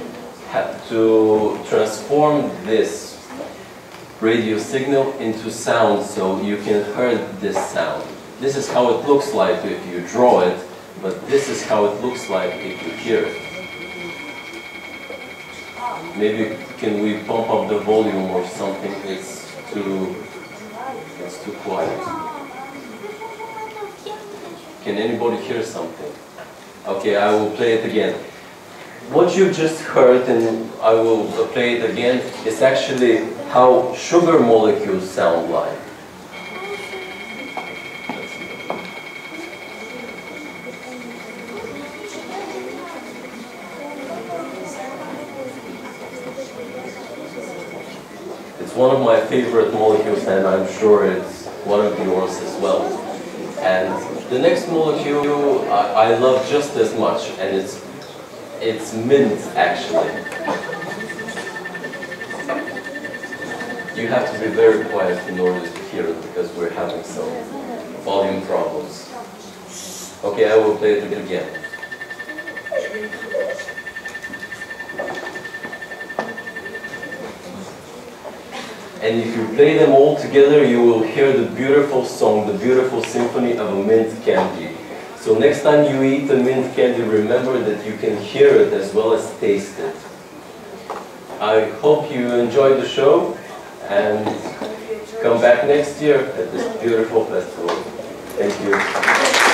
transform this radio signal into sound, so you can hear this sound. This is how it looks like if you draw it, but this is how it looks like if you hear it. Maybe can we pump up the volume or something? It's too quiet. Can anybody hear something? Okay, I will play it again. What you just heard, and I will play it again, is actually how sugar molecules sound like. It's one of my favorite molecules, and I'm sure it's one of yours as well. And the next molecule I love just as much, and it's mint, actually. You have to be very quiet in order to hear it, because we're having some volume problems. Okay, I will play it again. And if you play them all together, you will hear the beautiful song, the beautiful symphony of a mint candy. So next time you eat the mint candy, remember that you can hear it as well as taste it. I hope you enjoyed the show and come back next year at this beautiful festival. Thank you.